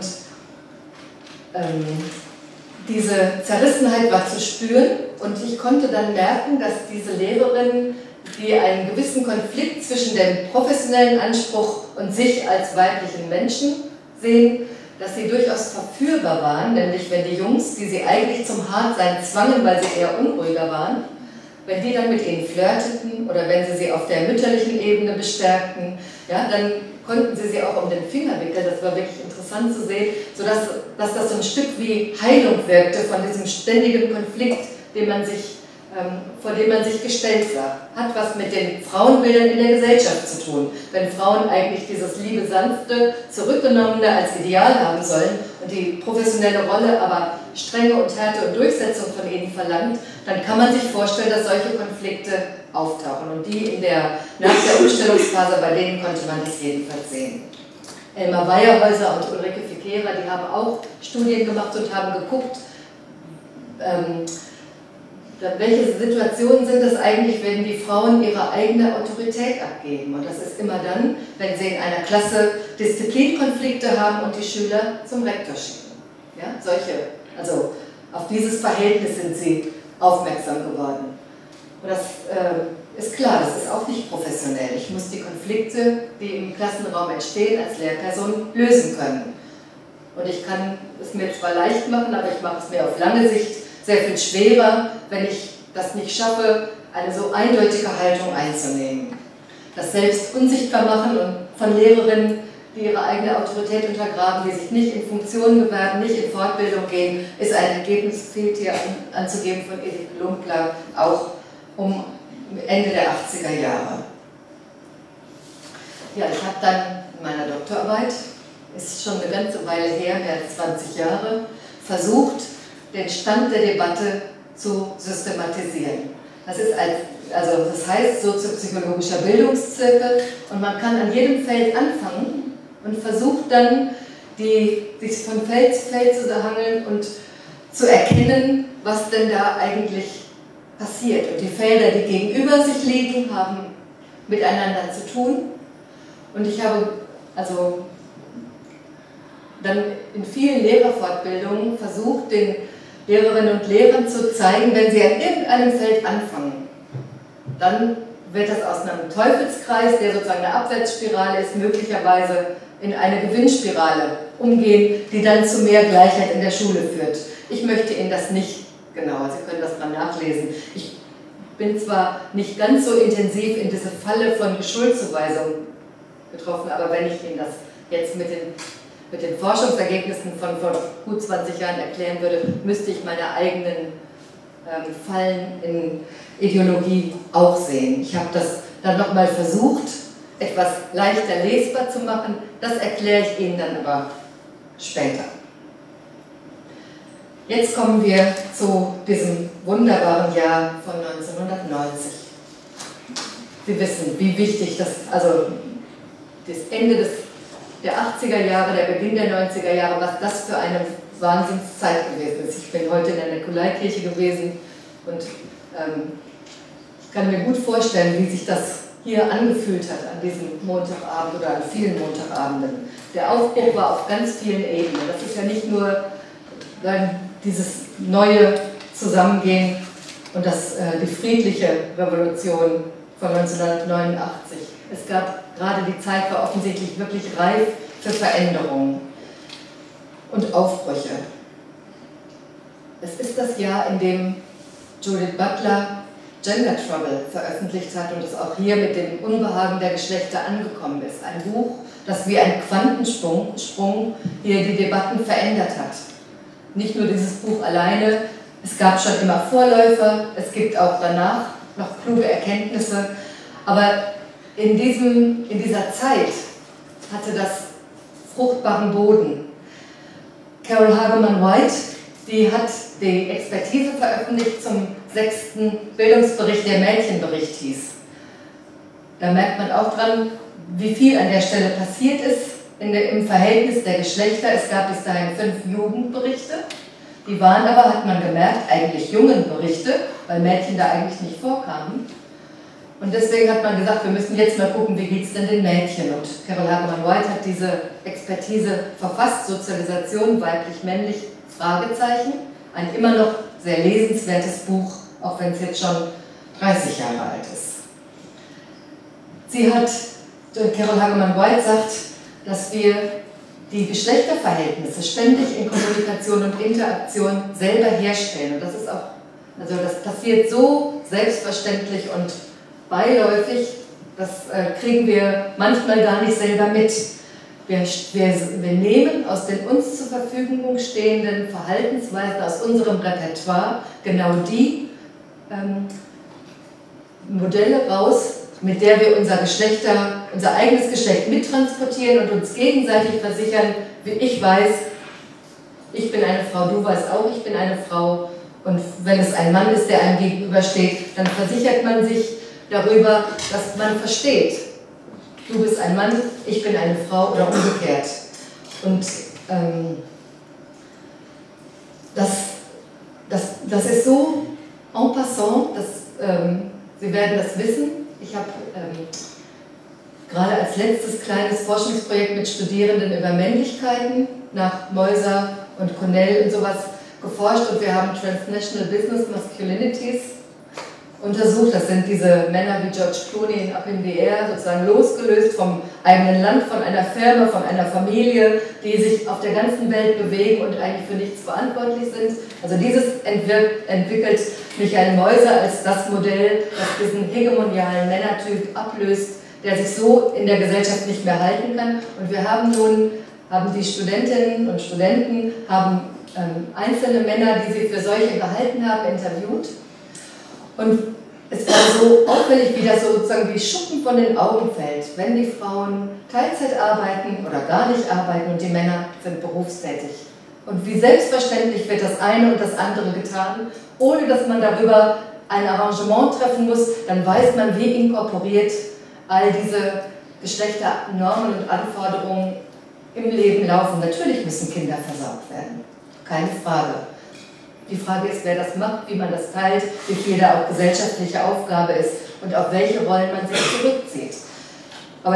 diese Zerrissenheit war zu spüren und ich konnte dann merken, dass diese Lehrerinnen, die einen gewissen Konflikt zwischen dem professionellen Anspruch und sich als weiblichen Menschen sehen, dass sie durchaus verführbar waren, nämlich wenn die Jungs, die sie eigentlich zum Hartsein zwangen, weil sie eher unruhiger waren, wenn die dann mit ihnen flirteten oder wenn sie auf der mütterlichen Ebene bestärkten, ja, dann konnten sie auch um den Finger wickeln. Das war wirklich interessant zu sehen, sodass das so ein Stück wie Heilung wirkte von diesem ständigen Konflikt, vor dem man sich gestellt sah. Hat was mit den Frauenbildern in der Gesellschaft zu tun. Wenn Frauen eigentlich dieses liebe, sanfte, zurückgenommene als Ideal haben sollen und die professionelle Rolle aber Strenge und Härte und Durchsetzung von ihnen verlangt, dann kann man sich vorstellen, dass solche Konflikte auftauchen. Und die nach der Umstellungsphase, bei denen konnte man das jedenfalls sehen. Elmar Weierhäuser und Ulrike Fikera, die haben auch Studien gemacht und haben geguckt, welche Situationen sind es eigentlich, wenn die Frauen ihre eigene Autorität abgeben? Und das ist immer dann, wenn sie in einer Klasse Disziplinkonflikte haben und die Schüler zum Rektor schicken. Ja, also auf dieses Verhältnis sind sie aufmerksam geworden. Und das ist klar, das ist auch nicht professionell. Ich muss die Konflikte, die im Klassenraum entstehen, als Lehrperson lösen können. Und ich kann es mir zwar leicht machen, aber ich mache es mir auf lange Sicht sehr viel schwerer, wenn ich das nicht schaffe, eine so eindeutige Haltung einzunehmen. Das selbst unsichtbar machen und von Lehrerinnen, die ihre eigene Autorität untergraben, die sich nicht in Funktionen bewerben, nicht in Fortbildung gehen, ist ein Ergebnis, fehlt hier anzugeben, von Edith Lumpler, auch um Ende der 80er Jahre. Ja, ich habe dann in meiner Doktorarbeit, ist schon eine ganze Weile her, mehr als 20 Jahre, versucht, den Stand der Debatte zu systematisieren. Das heißt soziopsychologischer Bildungszirkel, und man kann an jedem Feld anfangen und versucht dann, sich von Feld zu Feld zu hangeln und zu erkennen, was denn da eigentlich passiert. Und die Felder, die gegenüber sich liegen, haben miteinander zu tun. Und ich habe also dann in vielen Lehrerfortbildungen versucht, den Lehrerinnen und Lehrern zu zeigen, wenn sie an irgendeinem Feld anfangen, dann wird das aus einem Teufelskreis, der sozusagen eine Abwärtsspirale ist, möglicherweise in eine Gewinnspirale umgehen, die dann zu mehr Gleichheit in der Schule führt. Ich möchte Ihnen das nicht genauer, Sie können das mal nachlesen. Ich bin zwar nicht ganz so intensiv in diese Falle von Schuldzuweisung getroffen, aber wenn ich Ihnen das jetzt mit den Forschungsergebnissen von vor gut 20 Jahren erklären würde, müsste ich meine eigenen Fallen in Ideologie auch sehen. Ich habe das dann nochmal versucht, etwas leichter lesbar zu machen. Das erkläre ich Ihnen dann aber später. Jetzt kommen wir zu diesem wunderbaren Jahr von 1990. Sie wissen, wie wichtig das Ende der 80er Jahre, der Beginn der 90er Jahre, was das für eine Wahnsinnszeit gewesen ist. Ich bin heute in der Nikolaikirche gewesen und ich kann mir gut vorstellen, wie sich das hier angefühlt hat an diesem Montagabend oder an vielen Montagabenden. Der Aufbruch war auf ganz vielen Ebenen. Das ist ja nicht nur dieses neue Zusammengehen und die friedliche Revolution von 1989. Es gab gerade die Zeit, war offensichtlich wirklich reif für Veränderungen und Aufbrüche. Es ist das Jahr, in dem Judith Butler Gender Trouble veröffentlicht hat und es auch hier mit dem Unbehagen der Geschlechter angekommen ist. Ein Buch, das wie ein Quantensprung hier die Debatten verändert hat. Nicht nur dieses Buch alleine, es gab schon immer Vorläufer, es gibt auch danach noch kluge Erkenntnisse, aber in dieser Zeit hatte das fruchtbaren Boden. Carol Hageman White, die hat die Expertise veröffentlicht zum 6. Bildungsbericht, der Mädchenbericht hieß. Da merkt man auch dran, wie viel an der Stelle passiert ist im Verhältnis der Geschlechter. Es gab bis dahin 5 Jugendberichte, die waren aber, hat man gemerkt, eigentlich Jungenberichte, weil Mädchen da eigentlich nicht vorkamen. Und deswegen hat man gesagt, wir müssen jetzt mal gucken, wie geht es denn den Mädchen. Und Carol Hageman White hat diese Expertise verfasst, Sozialisation, weiblich-männlich, Fragezeichen. Ein immer noch sehr lesenswertes Buch, auch wenn es jetzt schon 30 Jahre alt ist. Carol Hageman White sagt, dass wir die Geschlechterverhältnisse ständig in Kommunikation und Interaktion selber herstellen. Und das ist auch, das passiert so selbstverständlich und beiläufig, das kriegen wir manchmal gar nicht selber mit. Wir nehmen aus den uns zur Verfügung stehenden Verhaltensweisen, aus unserem Repertoire, genau die Modelle raus, mit der wir unser eigenes Geschlecht mittransportieren und uns gegenseitig versichern, ich weiß, ich bin eine Frau, du weißt auch, ich bin eine Frau. Und wenn es ein Mann ist, der einem gegenübersteht, dann versichert man sich darüber, dass man versteht, du bist ein Mann, ich bin eine Frau oder umgekehrt. Und das ist so en passant, Sie werden das wissen. Ich habe gerade als letztes kleines Forschungsprojekt mit Studierenden über Männlichkeiten nach Moiser und Cornell und sowas geforscht und wir haben Transnational Business Masculinities untersucht. Das sind diese Männer wie George Clooney in Up in the Air, sozusagen losgelöst vom eigenen Land, von einer Firma, von einer Familie, die sich auf der ganzen Welt bewegen und eigentlich für nichts verantwortlich sind. Also dieses entwickelt Michael Moiser als das Modell, das diesen hegemonialen Männertyp ablöst, der sich so in der Gesellschaft nicht mehr halten kann. Und wir haben die Studentinnen und Studenten haben einzelne Männer, die sie für solche gehalten haben, interviewt. Und es war so auffällig, wie das sozusagen wie Schuppen von den Augen fällt, wenn die Frauen Teilzeit arbeiten oder gar nicht arbeiten und die Männer sind berufstätig. Und wie selbstverständlich wird das eine und das andere getan, ohne dass man darüber ein Arrangement treffen muss, dann weiß man, wie inkorporiert all diese Geschlechternormen und Anforderungen im Leben laufen. Natürlich müssen Kinder versorgt werden, keine Frage. Die Frage ist, wer das macht, wie man das teilt, wie viel da auch gesellschaftliche Aufgabe ist und auf welche Rollen man sich zurückzieht. Aber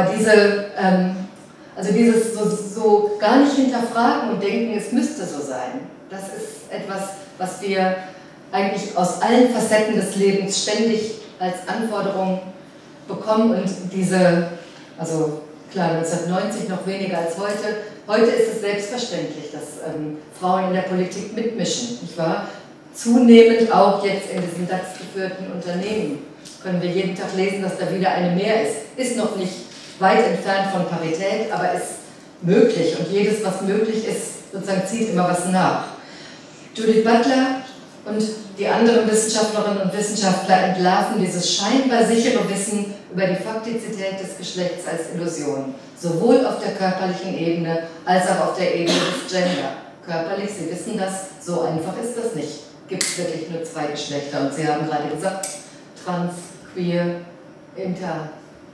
dieses so gar nicht hinterfragen und denken, es müsste so sein, das ist etwas, was wir eigentlich aus allen Facetten des Lebens ständig als Anforderung bekommen und also klar, 1990 noch weniger als heute. Heute ist es selbstverständlich, dass Frauen in der Politik mitmischen, nicht wahr? Zunehmend auch jetzt in diesen DAX-geführten Unternehmen können wir jeden Tag lesen, dass da wieder eine mehr ist. Ist noch nicht weit entfernt von Parität, aber ist möglich und jedes, was möglich ist, sozusagen zieht immer was nach. Judith Butler und die anderen Wissenschaftlerinnen und Wissenschaftler entlarven dieses scheinbar sichere Wissen über die Faktizität des Geschlechts als Illusion, sowohl auf der körperlichen Ebene als auch auf der Ebene des Gender. Körperlich, Sie wissen das, so einfach ist das nicht. Gibt es wirklich nur zwei Geschlechter und Sie haben gerade gesagt, trans, queer, inter,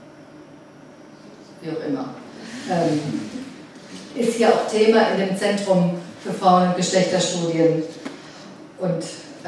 wie auch immer. Ist ja auch Thema in dem Zentrum für Frauen- und Geschlechterstudien. Und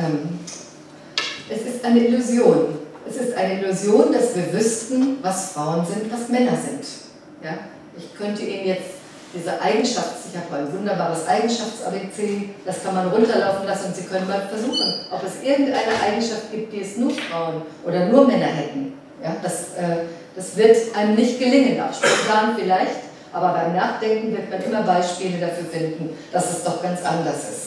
es ist eine Illusion. Es ist eine Illusion, dass wir wüssten, was Frauen sind, was Männer sind. Ja? Ich könnte Ihnen jetzt diese ich habe ein wunderbares Eigenschafts-ABC, das kann man runterlaufen lassen und Sie können mal versuchen, ob es irgendeine Eigenschaft gibt, die es nur Frauen oder nur Männer hätten. Ja? Das wird einem nicht gelingen, auch spontan vielleicht, aber beim Nachdenken wird man immer Beispiele dafür finden, dass es doch ganz anders ist.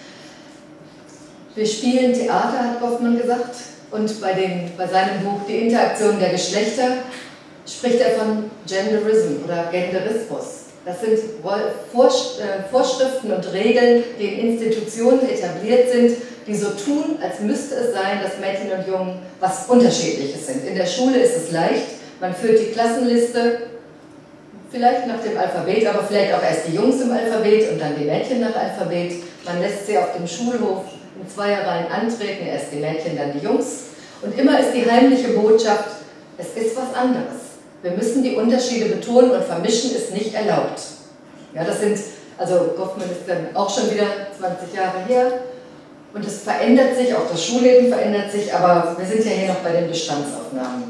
Wir spielen Theater, hat Goffman gesagt, und bei seinem Buch Die Interaktion der Geschlechter spricht er von Genderism oder Genderismus. Das sind Vorschriften und Regeln, die in Institutionen etabliert sind, die so tun, als müsste es sein, dass Mädchen und Jungen was Unterschiedliches sind. In der Schule ist es leicht, man führt die Klassenliste, vielleicht nach dem Alphabet, aber vielleicht auch erst die Jungs im Alphabet und dann die Mädchen nach Alphabet. Man lässt sie auf dem Schulhof in Zweierreihen antreten, erst die Mädchen, dann die Jungs. Und immer ist die heimliche Botschaft, es ist was anderes. Wir müssen die Unterschiede betonen und vermischen ist nicht erlaubt. Ja, also Goffman ist dann auch schon wieder 20 Jahre her und es verändert sich, auch das Schulleben verändert sich, aber wir sind ja hier noch bei den Bestandsaufnahmen.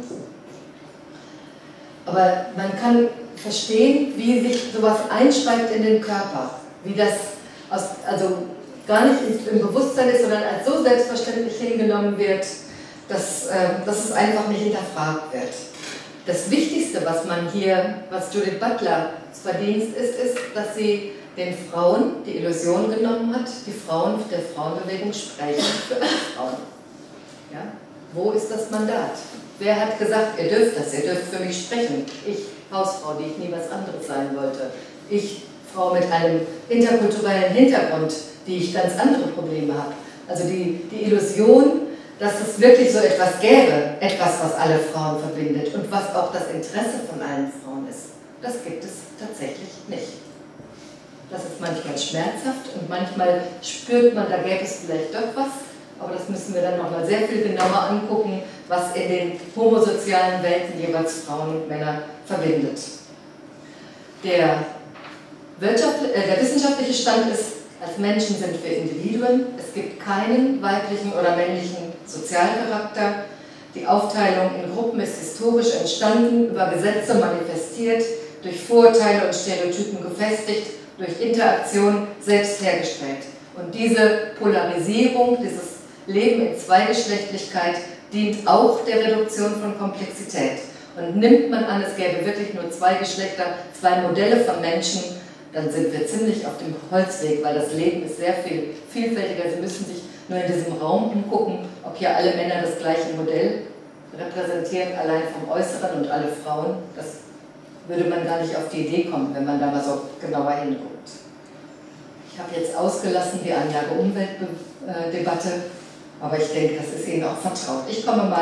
Aber man kann verstehen, wie sich sowas einschreibt in den Körper, wie das also gar nicht im Bewusstsein ist, sondern als so selbstverständlich hingenommen wird, dass es einfach nicht hinterfragt wird. Das Wichtigste, was Judith Butlers Verdienst ist, dass sie den Frauen die Illusion genommen hat, die Frauen der Frauenbewegung sprechen für Frauen. Ja? Wo ist das Mandat? Wer hat gesagt, ihr dürft das, ihr dürft für mich sprechen? Ich, Hausfrau, die ich nie was anderes sein wollte. Ich, Frau mit einem interkulturellen Hintergrund, die ich ganz andere Probleme habe. Also die Illusion, dass es wirklich so etwas gäbe, etwas, was alle Frauen verbindet und was auch das Interesse von allen Frauen ist, das gibt es tatsächlich nicht. Das ist manchmal schmerzhaft und manchmal spürt man, da gäbe es vielleicht doch was, aber das müssen wir dann nochmal sehr viel genauer angucken, was in den homosozialen Welten jeweils Frauen und Männer verbindet. Der wissenschaftliche Stand ist, als Menschen sind wir Individuen, es gibt keinen weiblichen oder männlichen Sozialcharakter. Die Aufteilung in Gruppen ist historisch entstanden, über Gesetze manifestiert, durch Vorurteile und Stereotypen gefestigt, durch Interaktion selbst hergestellt. Und diese Polarisierung, dieses Leben in Zweigeschlechtlichkeit dient auch der Reduktion von Komplexität. Und nimmt man an, es gäbe wirklich nur zwei Geschlechter, zwei Modelle von Menschen, dann sind wir ziemlich auf dem Holzweg, weil das Leben ist sehr viel vielfältiger. Sie müssen sich nur in diesem Raum umgucken, ob hier alle Männer das gleiche Modell repräsentieren, allein vom Äußeren und alle Frauen. Das würde man gar nicht auf die Idee kommen, wenn man da mal so genauer hinguckt. Ich habe jetzt ausgelassen die Anlage-Umwelt-Debatte, aber ich denke, das ist Ihnen auch vertraut. Ich komme mal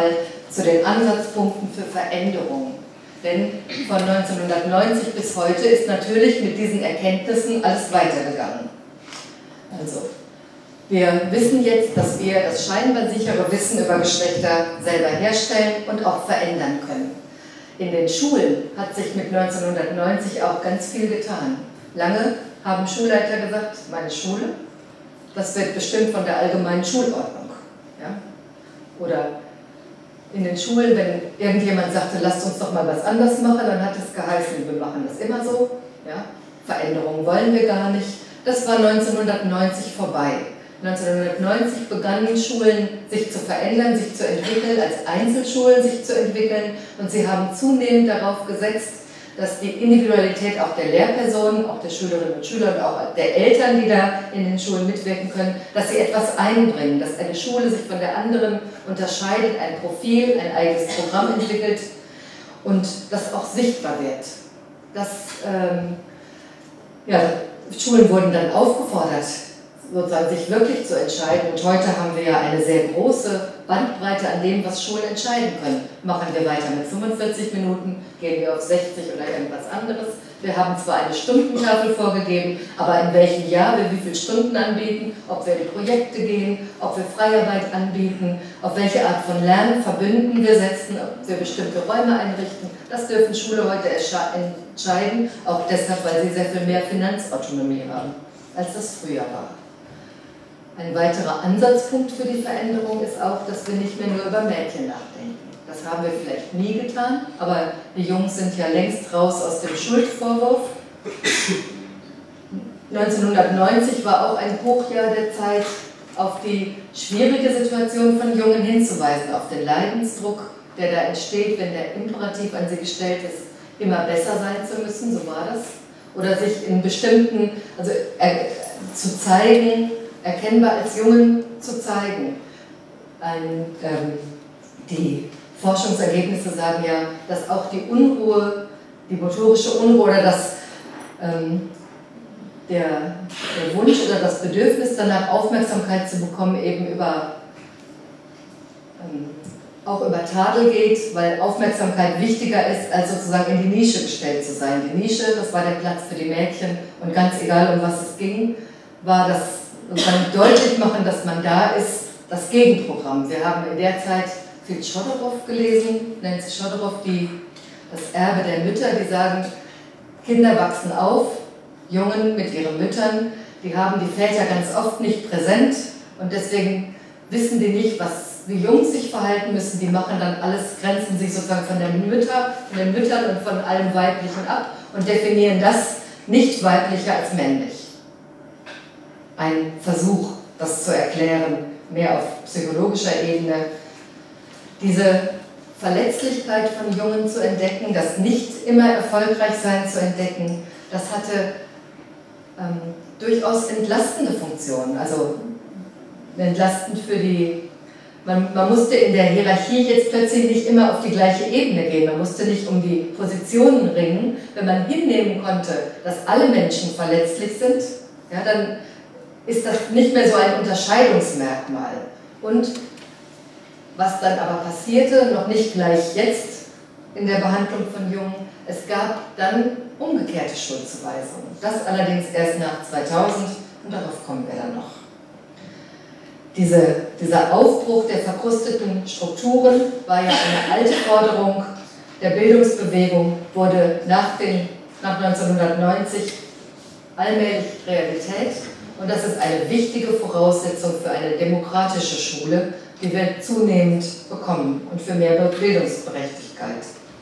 zu den Ansatzpunkten für Veränderungen. Denn von 1990 bis heute ist natürlich mit diesen Erkenntnissen alles weitergegangen. Also, wir wissen jetzt, dass wir das scheinbar sichere Wissen über Geschlechter selber herstellen und auch verändern können. In den Schulen hat sich mit 1990 auch ganz viel getan. Lange haben Schulleiter gesagt, meine Schule, das wird bestimmt von der allgemeinen Schulordnung. Ja? Oder in den Schulen, wenn irgendjemand sagte, lasst uns doch mal was anders machen, dann hat es geheißen, wir machen das immer so. Ja? Veränderungen wollen wir gar nicht. Das war 1990 vorbei. 1990 begannen Schulen sich zu verändern, sich zu entwickeln, als Einzelschulen sich zu entwickeln, und sie haben zunehmend darauf gesetzt, dass die Individualität auch der Lehrpersonen, auch der Schülerinnen und Schüler und auch der Eltern, die da in den Schulen mitwirken können, dass sie etwas einbringen, dass eine Schule sich von der anderen unterscheidet, ein Profil, ein eigenes Programm entwickelt und das auch sichtbar wird. Schulen wurden dann aufgefordert, sozusagen sich wirklich zu entscheiden, und heute haben wir ja eine sehr große Bandbreite an dem, was Schulen entscheiden können. Machen wir weiter mit 45 Minuten, gehen wir auf 60 oder irgendwas anderes. Wir haben zwar eine Stundentafel vorgegeben, aber in welchem Jahr wir wie viele Stunden anbieten, ob wir in Projekte gehen, ob wir Freiarbeit anbieten, auf welche Art von Lernen Verbünden wir setzen, ob wir bestimmte Räume einrichten, das dürfen Schulen heute entscheiden, auch deshalb, weil sie sehr viel mehr Finanzautonomie haben, als das früher war. Ein weiterer Ansatzpunkt für die Veränderung ist auch, dass wir nicht mehr nur über Mädchen nachdenken. Das haben wir vielleicht nie getan, aber die Jungs sind ja längst raus aus dem Schuldvorwurf. 1990 war auch ein Hochjahr der Zeit, auf die schwierige Situation von Jungen hinzuweisen, auf den Leidensdruck, der da entsteht, wenn der Imperativ an sie gestellt ist, immer besser sein zu müssen, so war das. Oder sich in bestimmten, also zu zeigen, erkennbar als Jungen zu zeigen. Die Forschungsergebnisse sagen ja, dass auch die Unruhe, die motorische Unruhe oder der Wunsch oder das Bedürfnis danach, Aufmerksamkeit zu bekommen, eben auch über Tadel geht, weil Aufmerksamkeit wichtiger ist, als sozusagen in die Nische gestellt zu sein. Die Nische, das war der Platz für die Mädchen, und ganz egal, um was es ging, war das sozusagen deutlich machen, dass man da ist, das Gegenprogramm. Wir haben in der Zeit viel Chodorow gelesen, Nancy Chodorow, das Erbe der Mütter, die sagen, Kinder wachsen auf, Jungen mit ihren Müttern, die haben die Väter ganz oft nicht präsent, und deswegen wissen die nicht, wie Jungs sich verhalten müssen. Die machen dann alles, grenzen sich sozusagen von den Müttern und von allem Weiblichen ab und definieren das nicht weiblicher als männlich. Ein Versuch, das zu erklären, mehr auf psychologischer Ebene. Diese Verletzlichkeit von Jungen zu entdecken, das nicht immer erfolgreich sein zu entdecken, das hatte durchaus entlastende Funktionen. Also entlastend für man musste in der Hierarchie jetzt plötzlich nicht immer auf die gleiche Ebene gehen, man musste nicht um die Positionen ringen. Wenn man hinnehmen konnte, dass alle Menschen verletzlich sind, ja, dann ist das nicht mehr so ein Unterscheidungsmerkmal. Und was dann aber passierte, noch nicht gleich jetzt in der Behandlung von Jungen, es gab dann umgekehrte Schuldzuweisungen. Das allerdings erst nach 2000, und darauf kommen wir dann noch. Dieser Aufbruch der verkrusteten Strukturen war ja eine alte Forderung der Bildungsbewegung, wurde nach 1990 allmählich Realität. Und das ist eine wichtige Voraussetzung für eine demokratische Schule, die wir zunehmend bekommen, und für mehr Bildungsberechtigkeit.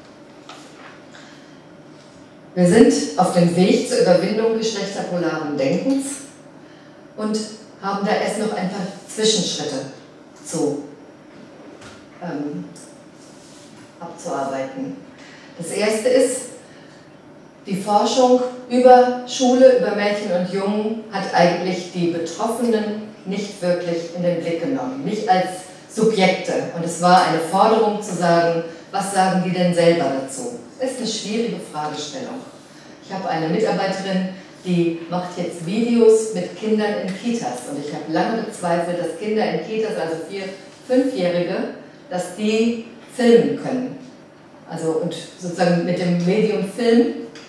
Wir sind auf dem Weg zur Überwindung geschlechterpolaren Denkens und haben da erst noch ein paar Zwischenschritte abzuarbeiten. Das erste ist, die Forschung über Schule, über Mädchen und Jungen hat eigentlich die Betroffenen nicht wirklich in den Blick genommen, nicht als Subjekte. Und es war eine Forderung zu sagen, was sagen die denn selber dazu? Das ist eine schwierige Fragestellung. Ich habe eine Mitarbeiterin, die macht jetzt Videos mit Kindern in Kitas. Und ich habe lange bezweifelt, dass Kinder in Kitas, also 4-, 5-Jährige, dass die filmen können. Also und sozusagen mit dem Medium Film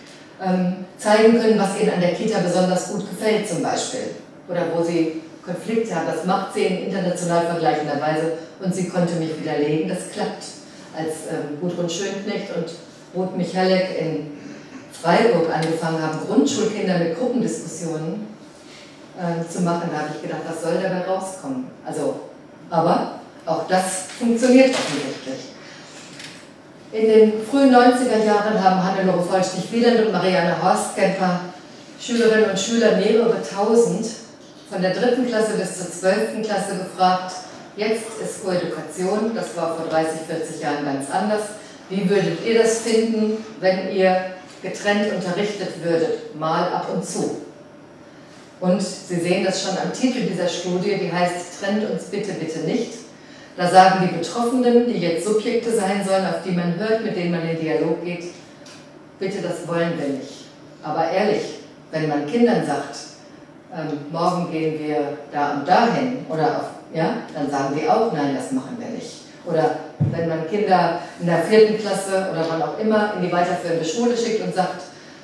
zeigen können, was ihnen an der Kita besonders gut gefällt zum Beispiel. Oder wo sie Konflikte haben. Das macht sie in international vergleichender Weise und sie konnte mich widerlegen. Das klappt. Als Gudrun Schönknecht und Ruth Michalek in Freiburg angefangen haben, Grundschulkinder mit Gruppendiskussionen zu machen, da habe ich gedacht, was soll dabei rauskommen? Also, aber auch das funktioniert offensichtlich. In den frühen 90er Jahren haben Hannelore Vollstich-Wieland und Marianne Horstkemper Schülerinnen und Schüler mehrere tausend von der 3. Klasse bis zur 12. Klasse gefragt, jetzt ist Koedukation, das war vor 30, 40 Jahren ganz anders. Wie würdet ihr das finden, wenn ihr getrennt unterrichtet würdet, mal ab und zu? Und Sie sehen das schon am Titel dieser Studie, die heißt "Trennt uns bitte, bitte nicht". Da sagen die Betroffenen, die jetzt Subjekte sein sollen, auf die man hört, mit denen man in Dialog geht, bitte, das wollen wir nicht. Aber ehrlich, wenn man Kindern sagt, morgen gehen wir da und dahin, oder ja, dann sagen die auch, nein, das machen wir nicht. Oder wenn man Kinder in der 4. Klasse oder wann auch immer in die weiterführende Schule schickt und sagt,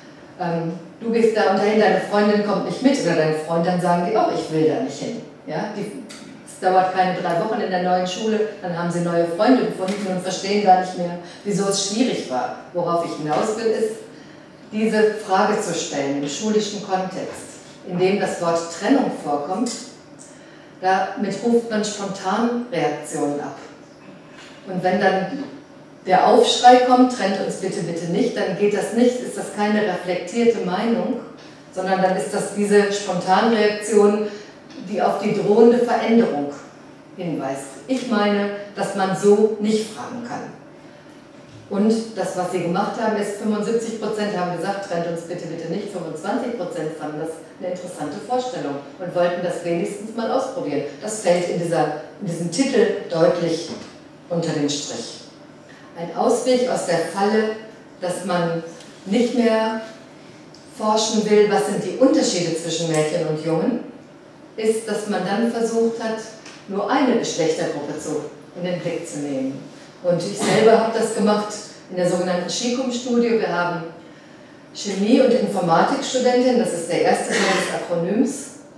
du gehst da und dahin, deine Freundin kommt nicht mit oder dein Freund, dann sagen die auch, ich will da nicht hin. Ja? Es dauert keine 3 Wochen in der neuen Schule, dann haben sie neue Freunde gefunden und verstehen gar nicht mehr, wieso es schwierig war. Worauf ich hinaus will, ist, diese Frage zu stellen im schulischen Kontext, in dem das Wort Trennung vorkommt, damit ruft man spontan Reaktionen ab. Und wenn dann der Aufschrei kommt, trennt uns bitte, bitte nicht, dann geht das nicht, ist das keine reflektierte Meinung, sondern dann ist das diese Spontanreaktion, die auf die drohende Veränderung hinweist. Ich meine, dass man so nicht fragen kann. Und das, was sie gemacht haben, ist, 75% haben gesagt, trennt uns bitte, bitte nicht, 25% fanden das eine interessante Vorstellung und wollten das wenigstens mal ausprobieren. Das fällt in diesem Titel deutlich unter den Strich. Ein Ausweg aus der Falle, dass man nicht mehr forschen will, was sind die Unterschiede zwischen Mädchen und Jungen, ist, dass man dann versucht hat, nur eine Geschlechtergruppe in den Blick zu nehmen. Und ich selber habe das gemacht in der sogenannten SHICUM-Studie. Wir haben Chemie- und Informatikstudentinnen, das ist der erste Teil des Akronyms,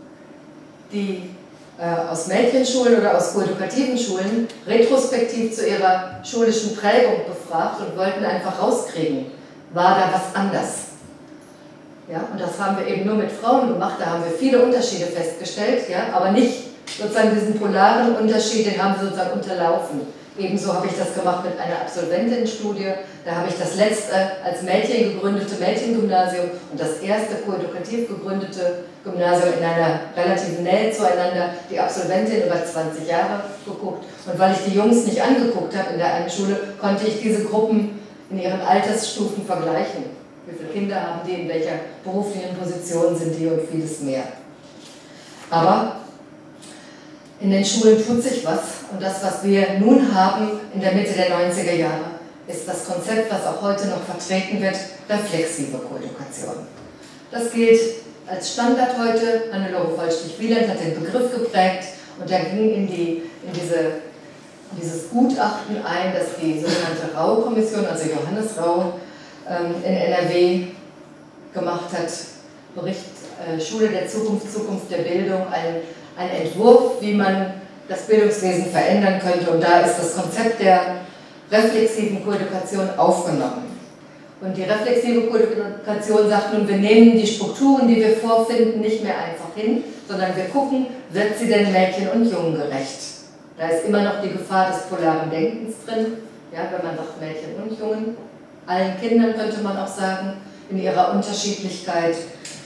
die aus Mädchenschulen oder aus koedukativen Schulen retrospektiv zu ihrer schulischen Prägung befragt und wollten einfach rauskriegen, war da was anders. Ja, und das haben wir eben nur mit Frauen gemacht, da haben wir viele Unterschiede festgestellt, ja, aber nicht sozusagen diesen polaren Unterschied, den haben wir sozusagen unterlaufen. Ebenso habe ich das gemacht mit einer Absolventinnenstudie, da habe ich das letzte als Mädchen gegründete Mädchengymnasium und das erste koedukativ gegründete Gymnasium in einer relativen Nähe zueinander, die Absolventin über 20 Jahre geguckt. Und weil ich die Jungs nicht angeguckt habe in der einen Schule, konnte ich diese Gruppen in ihren Altersstufen vergleichen. Wie viele Kinder haben die, in welcher beruflichen Position sind die und vieles mehr. Aber in den Schulen tut sich was und das, was wir nun haben in der Mitte der 90er Jahre, ist das Konzept, was auch heute noch vertreten wird, reflexive Koedukation. Das gilt als Standard heute. Hannelore Vollstich-Wieland hat den Begriff geprägt und er ging in dieses Gutachten ein, das die sogenannte Rau-Kommission, also Johannes Rau, in NRW gemacht hat. Bericht Schule der Zukunft, Zukunft der Bildung, ein Entwurf, wie man das Bildungswesen verändern könnte. Und da ist das Konzept der reflexiven Koedukation aufgenommen. Und die reflexive Koedukation sagt nun, wir nehmen die Strukturen, die wir vorfinden, nicht mehr einfach hin, sondern wir gucken, wird sie denn Mädchen und Jungen gerecht. Da ist immer noch die Gefahr des polaren Denkens drin, ja, wenn man sagt Mädchen und Jungen. Allen Kindern könnte man auch sagen, in ihrer Unterschiedlichkeit.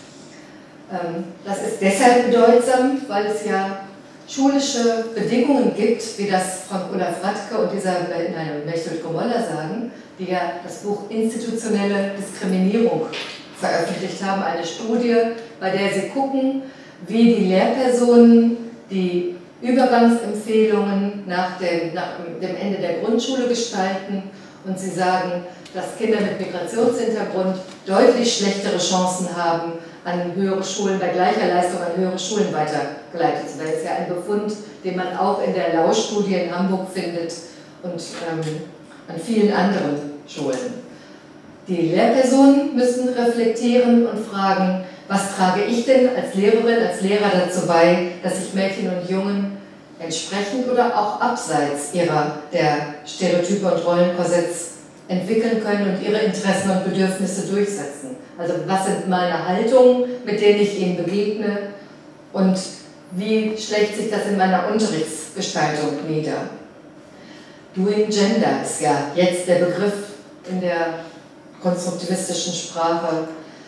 Das ist deshalb bedeutsam, weil es ja schulische Bedingungen gibt, wie das Frank-Olaf Radke und Mechthild Gomolla sagen, die ja das Buch Institutionelle Diskriminierung veröffentlicht haben, eine Studie, bei der sie gucken, wie die Lehrpersonen die Übergangsempfehlungen nach dem Ende der Grundschule gestalten und sie sagen, dass Kinder mit Migrationshintergrund deutlich schlechtere Chancen haben, an höhere Schulen, bei gleicher Leistung an höhere Schulen weitergeleitet zu werden. Das ist ja ein Befund, den man auch in der Lau-Studie in Hamburg findet. Und an vielen anderen Schulen. Die Lehrpersonen müssen reflektieren und fragen, was trage ich denn als Lehrerin, als Lehrer dazu bei, dass sich Mädchen und Jungen entsprechend oder auch abseits der Stereotype und Rollenkorsetts entwickeln können und ihre Interessen und Bedürfnisse durchsetzen. Also was sind meine Haltungen, mit denen ich ihnen begegne und wie schlägt sich das in meiner Unterrichtsgestaltung nieder? Doing Gender ist ja jetzt der Begriff in der konstruktivistischen Sprache.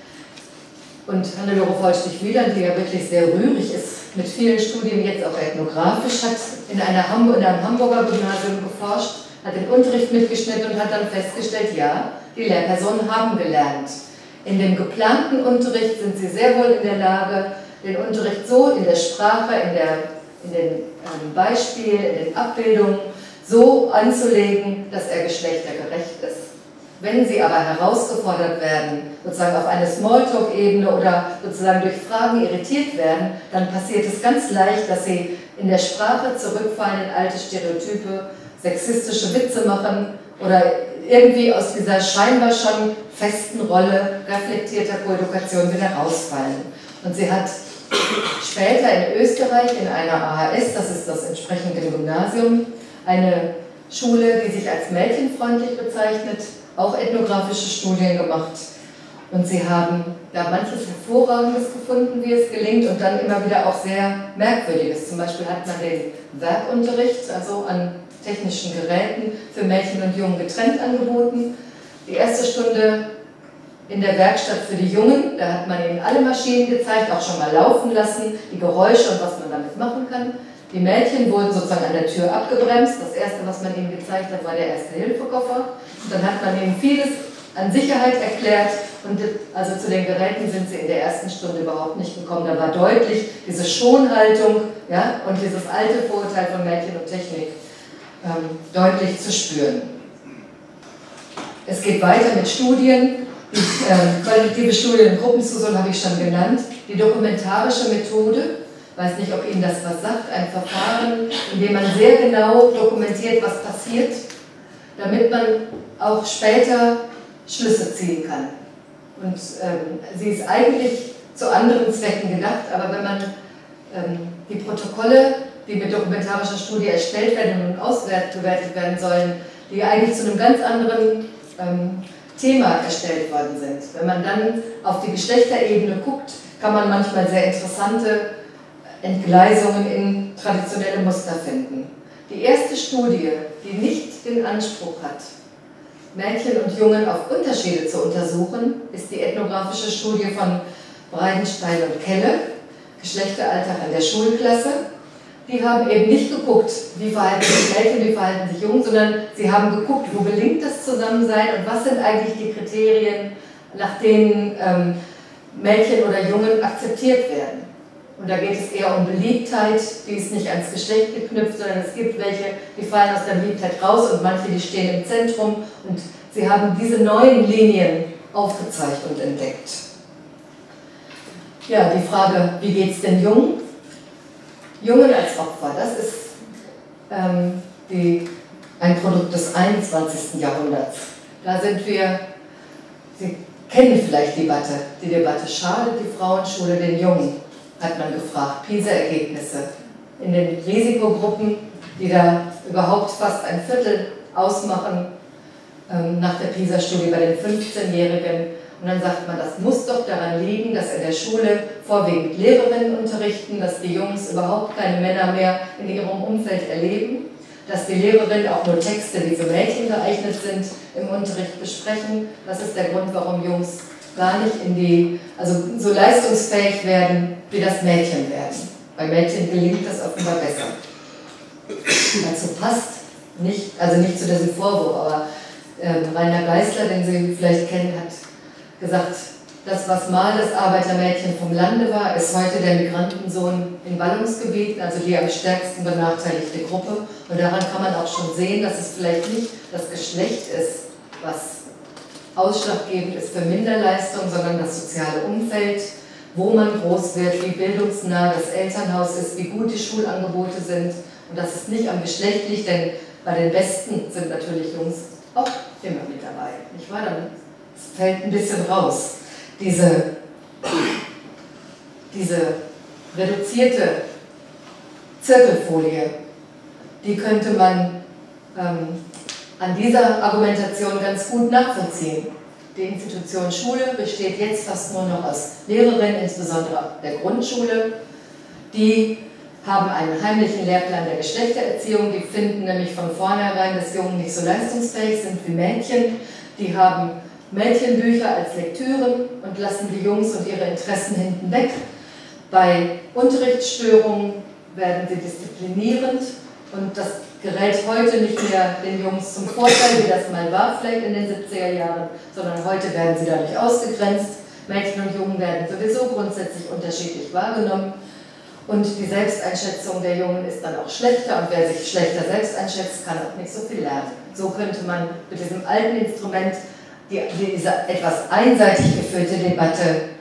Und Hannelore Vollstich-Wieland, die ja wirklich sehr rührig ist, mit vielen Studien jetzt auch ethnografisch, hat in einem Hamburger Gymnasium geforscht, hat den Unterricht mitgeschnitten und hat dann festgestellt, ja, die Lehrpersonen haben gelernt. In dem geplanten Unterricht sind sie sehr wohl in der Lage, den Unterricht so in der Sprache, in den Beispielen, in den Abbildungen so anzulegen, dass er geschlechtergerecht ist. Wenn sie aber herausgefordert werden, sozusagen auf eine Smalltalk-Ebene oder sozusagen durch Fragen irritiert werden, dann passiert es ganz leicht, dass sie in der Sprache zurückfallen in alte Stereotype, sexistische Witze machen oder irgendwie aus dieser scheinbar schon festen Rolle reflektierter Koedukation wieder rausfallen. Und sie hat später in Österreich in einer AHS, das ist das entsprechende Gymnasium, eine Schule, die sich als mädchenfreundlich bezeichnet, auch ethnografische Studien gemacht. Und sie haben da manches Hervorragendes gefunden, wie es gelingt, und dann immer wieder auch sehr Merkwürdiges. Zum Beispiel hat man den Werkunterricht, also an technischen Geräten, für Mädchen und Jungen getrennt angeboten. Die erste Stunde in der Werkstatt für die Jungen, da hat man ihnen alle Maschinen gezeigt, auch schon mal laufen lassen, die Geräusche und was man damit machen kann. Die Mädchen wurden sozusagen an der Tür abgebremst. Das erste, was man ihnen gezeigt hat, war der Erste-Hilfe-Koffer. Dann hat man ihnen vieles an Sicherheit erklärt und also zu den Geräten sind sie in der ersten Stunde überhaupt nicht gekommen. Da war deutlich diese Schonhaltung, ja, und dieses alte Vorurteil von Mädchen und Technik deutlich zu spüren. Es geht weiter mit Studien. Die qualitative Studien und Gruppenzusammen habe ich schon genannt. Die dokumentarische Methode, ich weiß nicht, ob Ihnen das was sagt, ein Verfahren, in dem man sehr genau dokumentiert, was passiert, damit man auch später Schlüsse ziehen kann. Und sie ist eigentlich zu anderen Zwecken gedacht, aber wenn man die Protokolle, die mit dokumentarischer Studie erstellt werden und ausgewertet werden sollen, die eigentlich zu einem ganz anderen Thema erstellt worden sind. Wenn man dann auf die Geschlechterebene guckt, kann man manchmal sehr interessante Entgleisungen in traditionelle Muster finden. Die erste Studie, die nicht den Anspruch hat, Mädchen und Jungen auf Unterschiede zu untersuchen, ist die ethnografische Studie von Breidenstein und Kelle, Geschlechteralltag in der Schulklasse. Die haben eben nicht geguckt, wie verhalten sich Mädchen, wie verhalten sich Jungen, sondern sie haben geguckt, wo gelingt das Zusammensein und was sind eigentlich die Kriterien, nach denen Mädchen oder Jungen akzeptiert werden. Und da geht es eher um Beliebtheit, die ist nicht ans Geschlecht geknüpft, sondern es gibt welche, die fallen aus der Beliebtheit raus und manche, die stehen im Zentrum. Und sie haben diese neuen Linien aufgezeigt und entdeckt. Ja, die Frage, wie geht es den Jungen? Jungen als Opfer, das ist ein Produkt des 21. Jahrhunderts. Da sind wir, Sie kennen vielleicht die Debatte, schadet die Frauenschule den Jungen, hat man gefragt, PISA-Ergebnisse. In den Risikogruppen, die da überhaupt fast ein Viertel ausmachen, nach der PISA-Studie bei den 15-Jährigen. Und dann sagt man, das muss doch daran liegen, dass in der Schule vorwiegend Lehrerinnen unterrichten, dass die Jungs überhaupt keine Männer mehr in ihrem Umfeld erleben, dass die Lehrerinnen auch nur Texte, die für Mädchen geeignet sind, im Unterricht besprechen. Das ist der Grund, warum Jungs gar nicht also so leistungsfähig werden, wie das Mädchen werden. Bei Mädchen gelingt das offenbar besser. Dazu passt nicht, also nicht zu diesem Vorwurf, aber Rainer Geisler, den Sie vielleicht kennen, hat gesagt, das, was mal das Arbeitermädchen vom Lande war, ist heute der Migrantensohn in Ballungsgebieten, also die am stärksten benachteiligte Gruppe. Und daran kann man auch schon sehen, dass es vielleicht nicht das Geschlecht ist, was ausschlaggebend ist für Minderleistung, sondern das soziale Umfeld, wo man groß wird, wie bildungsnah das Elternhaus ist, wie gut die Schulangebote sind. Und dass es nicht am Geschlecht liegt, denn bei den Besten sind natürlich Jungs auch immer mit dabei. Nicht wahr? Dann fällt ein bisschen raus. Diese reduzierte Zirkelfolie, die könnte man an dieser Argumentation ganz gut nachvollziehen. Die Institution Schule besteht jetzt fast nur noch aus Lehrerinnen, insbesondere der Grundschule. Die haben einen heimlichen Lehrplan der Geschlechtererziehung. Die finden nämlich von vornherein, dass Jungen nicht so leistungsfähig sind wie Mädchen. Die haben Mädchenbücher als Lektüren und lassen die Jungs und ihre Interessen hinten weg. Bei Unterrichtsstörungen werden sie disziplinierend und das gerät heute nicht mehr den Jungs zum Vorteil, wie das mal war, vielleicht in den 70er Jahren, sondern heute werden sie dadurch ausgegrenzt. Mädchen und Jungen werden sowieso grundsätzlich unterschiedlich wahrgenommen und die Selbsteinschätzung der Jungen ist dann auch schlechter und wer sich schlechter selbst einschätzt, kann auch nicht so viel lernen. So könnte man mit diesem alten Instrument diese etwas einseitig geführte Debatte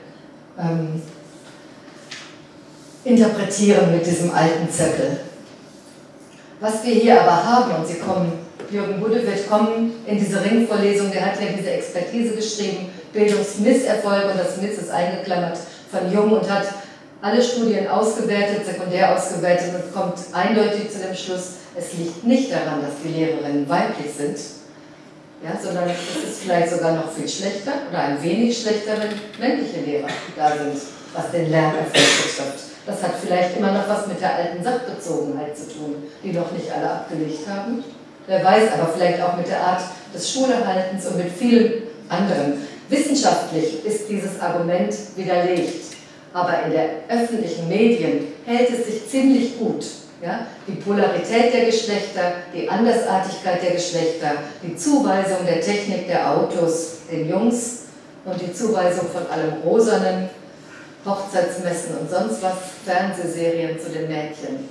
interpretieren mit diesem alten Zirkel. Was wir hier aber haben, und Jürgen Budde wird kommen in diese Ringvorlesung, der hat ja diese Expertise geschrieben, Bildungsmisserfolg, und das Miss ist eingeklammert von Jung und hat alle Studien ausgewertet, sekundär ausgewertet und kommt eindeutig zu dem Schluss, es liegt nicht daran, dass die Lehrerinnen weiblich sind, ja, sondern es ist vielleicht sogar noch viel schlechter oder ein wenig schlechter, wenn männliche Lehrer da sind, was den Lernerfolg betrifft. Das hat vielleicht immer noch was mit der alten Sachbezogenheit zu tun, die noch nicht alle abgelegt haben. Wer weiß, aber vielleicht auch mit der Art des Schulehaltens und mit vielen anderen. Wissenschaftlich ist dieses Argument widerlegt, aber in der öffentlichen Medien hält es sich ziemlich gut. Ja? Die Polarität der Geschlechter, die Andersartigkeit der Geschlechter, die Zuweisung der Technik der Autos den Jungs und die Zuweisung von allem Rosanen, Hochzeitsmessen und sonst was, Fernsehserien zu den Mädchen.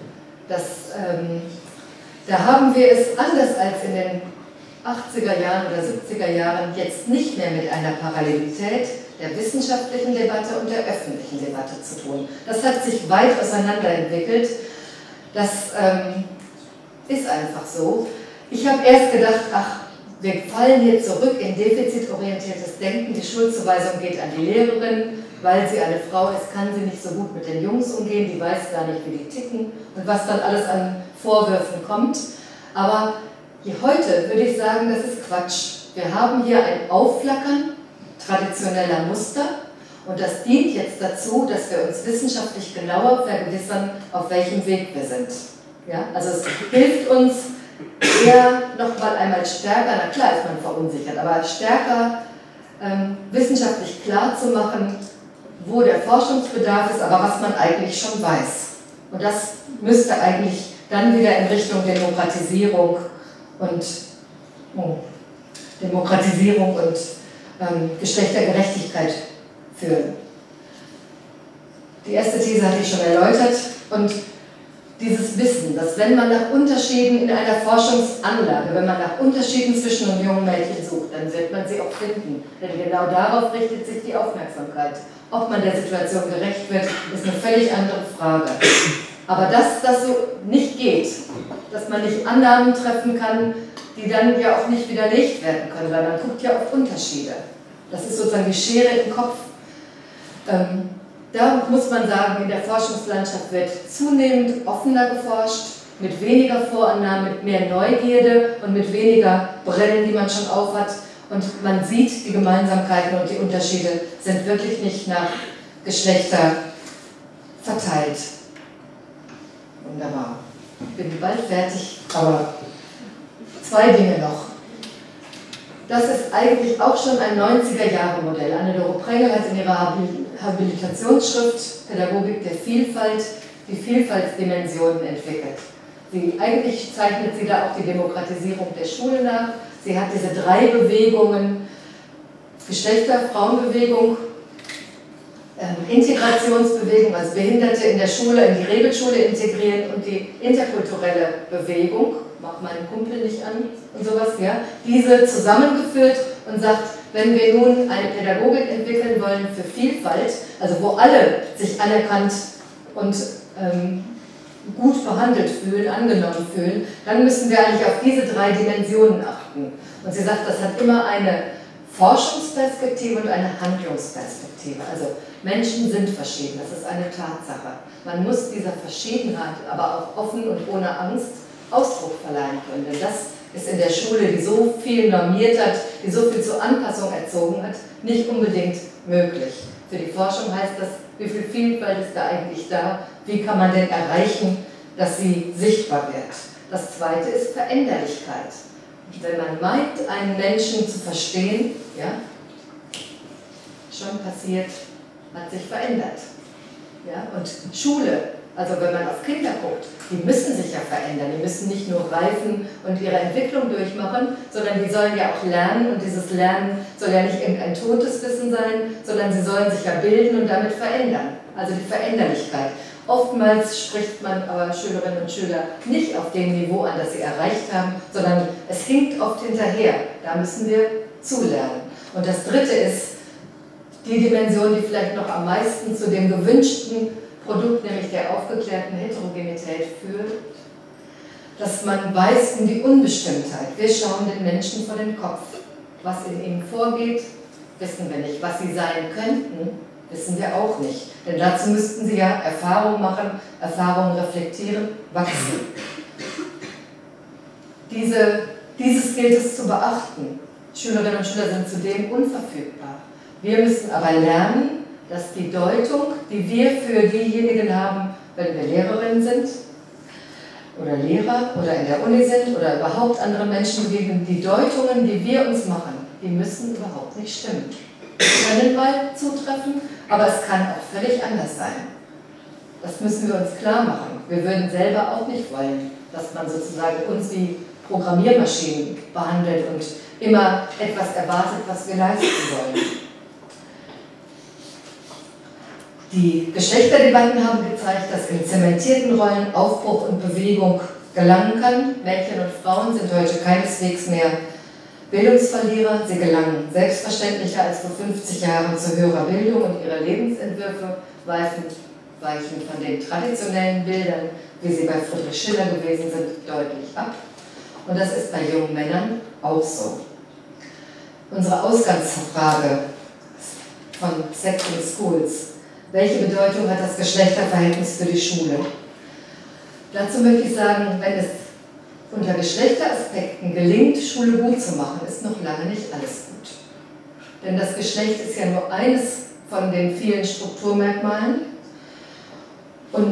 Da haben wir es anders als in den 80er Jahren oder 70er Jahren jetzt nicht mehr mit einer Parallelität der wissenschaftlichen Debatte und der öffentlichen Debatte zu tun. Das hat sich weit auseinanderentwickelt. Das ist einfach so. Ich habe erst gedacht, ach, wir fallen hier zurück in defizitorientiertes Denken. Die Schuldzuweisung geht an die Lehrerin, weil sie eine Frau ist, kann sie nicht so gut mit den Jungs umgehen, die weiß gar nicht, wie die ticken und was dann alles an Vorwürfen kommt. Aber heute würde ich sagen, das ist Quatsch. Wir haben hier ein Aufflackern traditioneller Muster und das dient jetzt dazu, dass wir uns wissenschaftlich genauer vergewissern, auf welchem Weg wir sind. Ja? Also es hilft uns eher noch mal einmal stärker, na klar ist man verunsichert, aber stärker wissenschaftlich klar zu machen, wo der Forschungsbedarf ist, aber was man eigentlich schon weiß. Und das müsste eigentlich dann wieder in Richtung Demokratisierung und Geschlechtergerechtigkeit führen. Die erste These hatte ich schon erläutert und dieses Wissen, dass wenn man nach Unterschieden in einer Forschungsanlage, wenn man nach Unterschieden zwischen einem jungen Mädchen sucht, dann wird man sie auch finden. Denn genau darauf richtet sich die Aufmerksamkeit. Ob man der Situation gerecht wird, ist eine völlig andere Frage. Aber dass das so nicht geht, dass man nicht Annahmen treffen kann, die dann ja auch nicht widerlegt werden können, weil man guckt ja auf Unterschiede. Das ist sozusagen die Schere im Kopf. Da muss man sagen, in der Forschungslandschaft wird zunehmend offener geforscht, mit weniger Vorannahmen, mit mehr Neugierde und mit weniger Brillen, die man schon aufhat. Und man sieht die Gemeinsamkeiten und die Unterschiede sind wirklich nicht nach Geschlechter verteilt. Wunderbar. Ich bin bald fertig, aber zwei Dinge noch. Das ist eigentlich auch schon ein 90er-Jahre-Modell. Anne-Dore Prengel hat in ihrer Habilitationsschrift Pädagogik der Vielfalt die Vielfaltsdimensionen entwickelt. Eigentlich zeichnet sie da auch die Demokratisierung der Schule nach. Sie hat diese drei Bewegungen, Geschlechter-, Frauenbewegung, Integrationsbewegung, also Behinderte in der Schule, in die Regelschule integrieren und die interkulturelle Bewegung, macht meinen Kumpel nicht an und sowas, ja, diese zusammengeführt und sagt, wenn wir nun eine Pädagogik entwickeln wollen für Vielfalt, also wo alle sich anerkannt und gut behandelt fühlen, angenommen fühlen, dann müssen wir eigentlich auf diese drei Dimensionen achten. beachten. Und sie sagt, das hat immer eine Forschungsperspektive und eine Handlungsperspektive. Also Menschen sind verschieden, das ist eine Tatsache. Man muss dieser Verschiedenheit aber auch offen und ohne Angst Ausdruck verleihen können. Denn das ist in der Schule, die so viel normiert hat, die so viel zur Anpassung erzogen hat, nicht unbedingt möglich. Für die Forschung heißt das, wie viel Vielfalt ist da eigentlich da, wie kann man denn erreichen, dass sie sichtbar wird. Das zweite ist Veränderlichkeit. Wenn man meint, einen Menschen zu verstehen, ja, schon passiert, hat sich verändert. Ja, und Schule, also wenn man auf Kinder guckt, die müssen sich ja verändern, die müssen nicht nur reifen und ihre Entwicklung durchmachen, sondern die sollen ja auch lernen und dieses Lernen soll ja nicht irgendein totes Wissen sein, sondern sie sollen sich ja bilden und damit verändern, also die Veränderlichkeit. Oftmals spricht man aber Schülerinnen und Schüler nicht auf dem Niveau an, das sie erreicht haben, sondern es hinkt oft hinterher. Da müssen wir zulernen. Und das dritte ist die Dimension, die vielleicht noch am meisten zu dem gewünschten Produkt, nämlich der aufgeklärten Heterogenität führt, dass man weiß um die Unbestimmtheit. Wir schauen den Menschen vor den Kopf. Was in ihnen vorgeht, wissen wir nicht. Was sie sein könnten, wissen wir auch nicht. Denn dazu müssten sie ja Erfahrungen machen, Erfahrungen reflektieren, wachsen. Dieses gilt es zu beachten. Schülerinnen und Schüler sind zudem unverfügbar. Wir müssen aber lernen, dass die Deutung, die wir für diejenigen haben, wenn wir Lehrerinnen sind oder Lehrer oder in der Uni sind oder überhaupt anderen Menschen begegnen, die Deutungen, die wir uns machen, die müssen überhaupt nicht stimmen. Sie können mal zutreffen, aber es kann auch völlig anders sein. Das müssen wir uns klar machen. Wir würden selber auch nicht wollen, dass man sozusagen uns wie Programmiermaschinen behandelt und immer etwas erwartet, was wir leisten wollen. Die Geschlechterdebatten haben gezeigt, dass in zementierten Rollen Aufbruch und Bewegung gelangen kann. Mädchen und Frauen sind heute keineswegs mehr Bildungsverlierer. Sie gelangen selbstverständlicher als vor 50 Jahren zu höherer Bildung und ihre Lebensentwürfe weichen von den traditionellen Bildern, wie sie bei Friedrich Schiller gewesen sind, deutlich ab. Und das ist bei jungen Männern auch so. Unsere Ausgangsfrage von Sex in Schools: Welche Bedeutung hat das Geschlechterverhältnis für die Schule? Dazu möchte ich sagen, wenn es unter Geschlechteraspekten gelingt, Schule gut zu machen, ist noch lange nicht alles gut. Denn das Geschlecht ist ja nur eines von den vielen Strukturmerkmalen. Und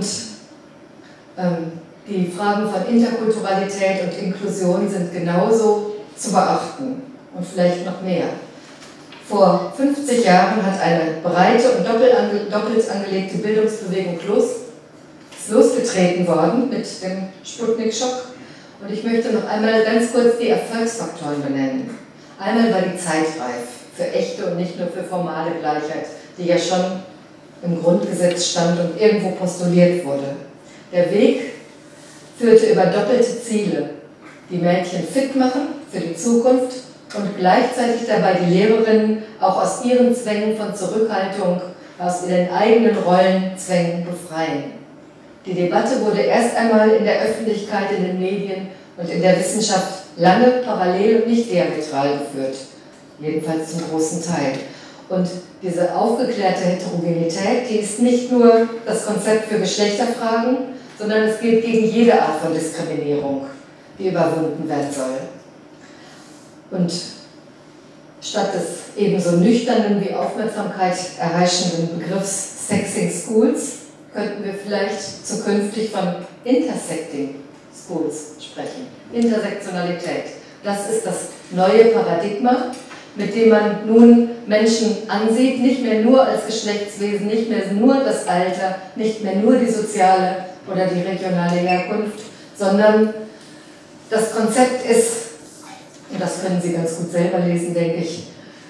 die Fragen von Interkulturalität und Inklusion sind genauso zu beachten und vielleicht noch mehr. Vor 50 Jahren hat eine breite und doppelt angelegte Bildungsbewegung losgetreten worden mit dem Sputnik-Schock. Und ich möchte noch einmal ganz kurz die Erfolgsfaktoren benennen. Einmal war die Zeit reif für echte und nicht nur für formale Gleichheit, die ja schon im Grundgesetz stand und irgendwo postuliert wurde. Der Weg führte über doppelte Ziele: die Mädchen fit machen für die Zukunft und gleichzeitig dabei die Lehrerinnen auch aus ihren Zwängen von Zurückhaltung, aus ihren eigenen Rollenzwängen befreien. Die Debatte wurde erst einmal in der Öffentlichkeit, in den Medien und in der Wissenschaft lange parallel und nicht diametral geführt, jedenfalls zum großen Teil. Und diese aufgeklärte Heterogenität, die ist nicht nur das Konzept für Geschlechterfragen, sondern es gilt gegen jede Art von Diskriminierung, die überwunden werden soll. Und statt des ebenso nüchternen wie Aufmerksamkeit erreichenden Begriffs Sexing Schools könnten wir vielleicht zukünftig von Intersecting Schools sprechen. Intersektionalität. Das ist das neue Paradigma, mit dem man nun Menschen ansieht, nicht mehr nur als Geschlechtswesen, nicht mehr nur das Alter, nicht mehr nur die soziale oder die regionale Herkunft, sondern das Konzept ist, und das können Sie ganz gut selber lesen, denke ich,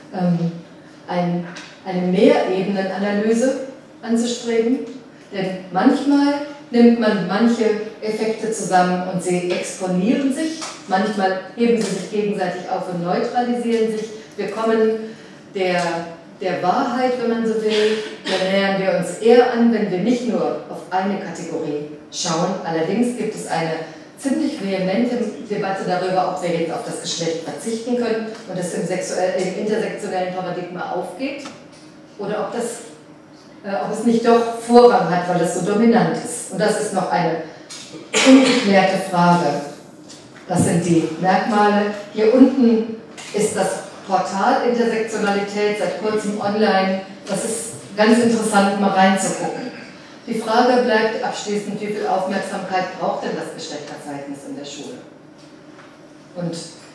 eine Mehrebenenanalyse anzustreben. Denn manchmal nimmt man manche Effekte zusammen und sie exponieren sich, manchmal heben sie sich gegenseitig auf und neutralisieren sich. Wir kommen der Wahrheit, wenn man so will, da nähern wir uns eher an, wenn wir nicht nur auf eine Kategorie schauen. Allerdings gibt es eine ziemlich vehemente Debatte darüber, ob wir jetzt auf das Geschlecht verzichten können und es im intersektionellen Paradigma aufgeht oder ob es nicht doch Vorrang hat, weil es so dominant ist. Und das ist noch eine ungeklärte Frage. Das sind die Merkmale. Hier unten ist das Portal Intersektionalität, seit kurzem online. Das ist ganz interessant, mal reinzugucken. Die Frage bleibt abschließend, wie viel Aufmerksamkeit braucht denn das Geschlechterverhältnis in der Schule? Und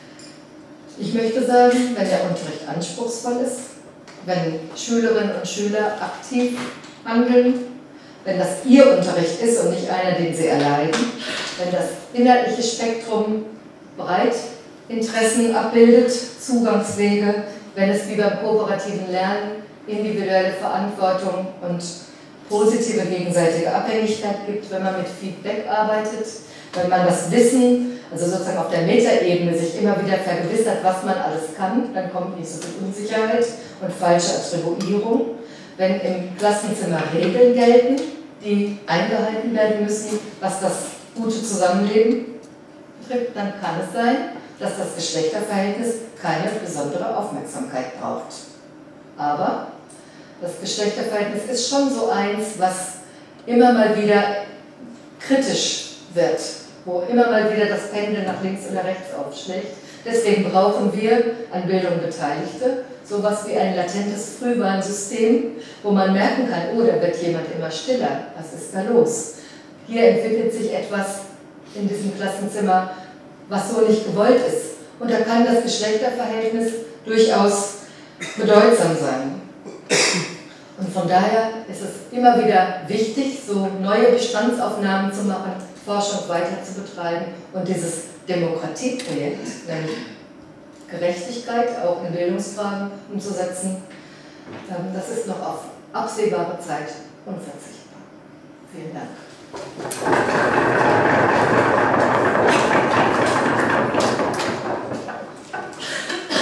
ich möchte sagen, wenn der Unterricht anspruchsvoll ist, wenn Schülerinnen und Schüler aktiv handeln, wenn das ihr Unterricht ist und nicht einer, den sie erleiden, wenn das inhaltliche Spektrum breit Interessen abbildet, Zugangswege, wenn es wie beim kooperativen Lernen individuelle Verantwortung und positive gegenseitige Abhängigkeit gibt, wenn man mit Feedback arbeitet, wenn man das Wissen, also sozusagen auf der Metaebene sich immer wieder vergewissert, was man alles kann, dann kommt nicht so viel Unsicherheit und falsche Attribuierung. Wenn im Klassenzimmer Regeln gelten, die eingehalten werden müssen, was das gute Zusammenleben betrifft, dann kann es sein, dass das Geschlechterverhältnis keine besondere Aufmerksamkeit braucht. Aber das Geschlechterverhältnis ist schon so eins, was immer mal wieder kritisch wird, wo immer mal wieder das Pendel nach links oder rechts aufschlägt. Deswegen brauchen wir an Bildung Beteiligte sowas wie ein latentes Frühwarnsystem, wo man merken kann, oh, da wird jemand immer stiller, was ist da los? Hier entwickelt sich etwas in diesem Klassenzimmer, was so nicht gewollt ist. Und da kann das Geschlechterverhältnis durchaus bedeutsam sein. Und von daher ist es immer wieder wichtig, so neue Bestandsaufnahmen zu machen, Forschung weiter zu betreiben und dieses Demokratieprojekt, nämlich Gerechtigkeit auch in Bildungsfragen umzusetzen, das ist noch auf absehbare Zeit unverzichtbar. Vielen Dank.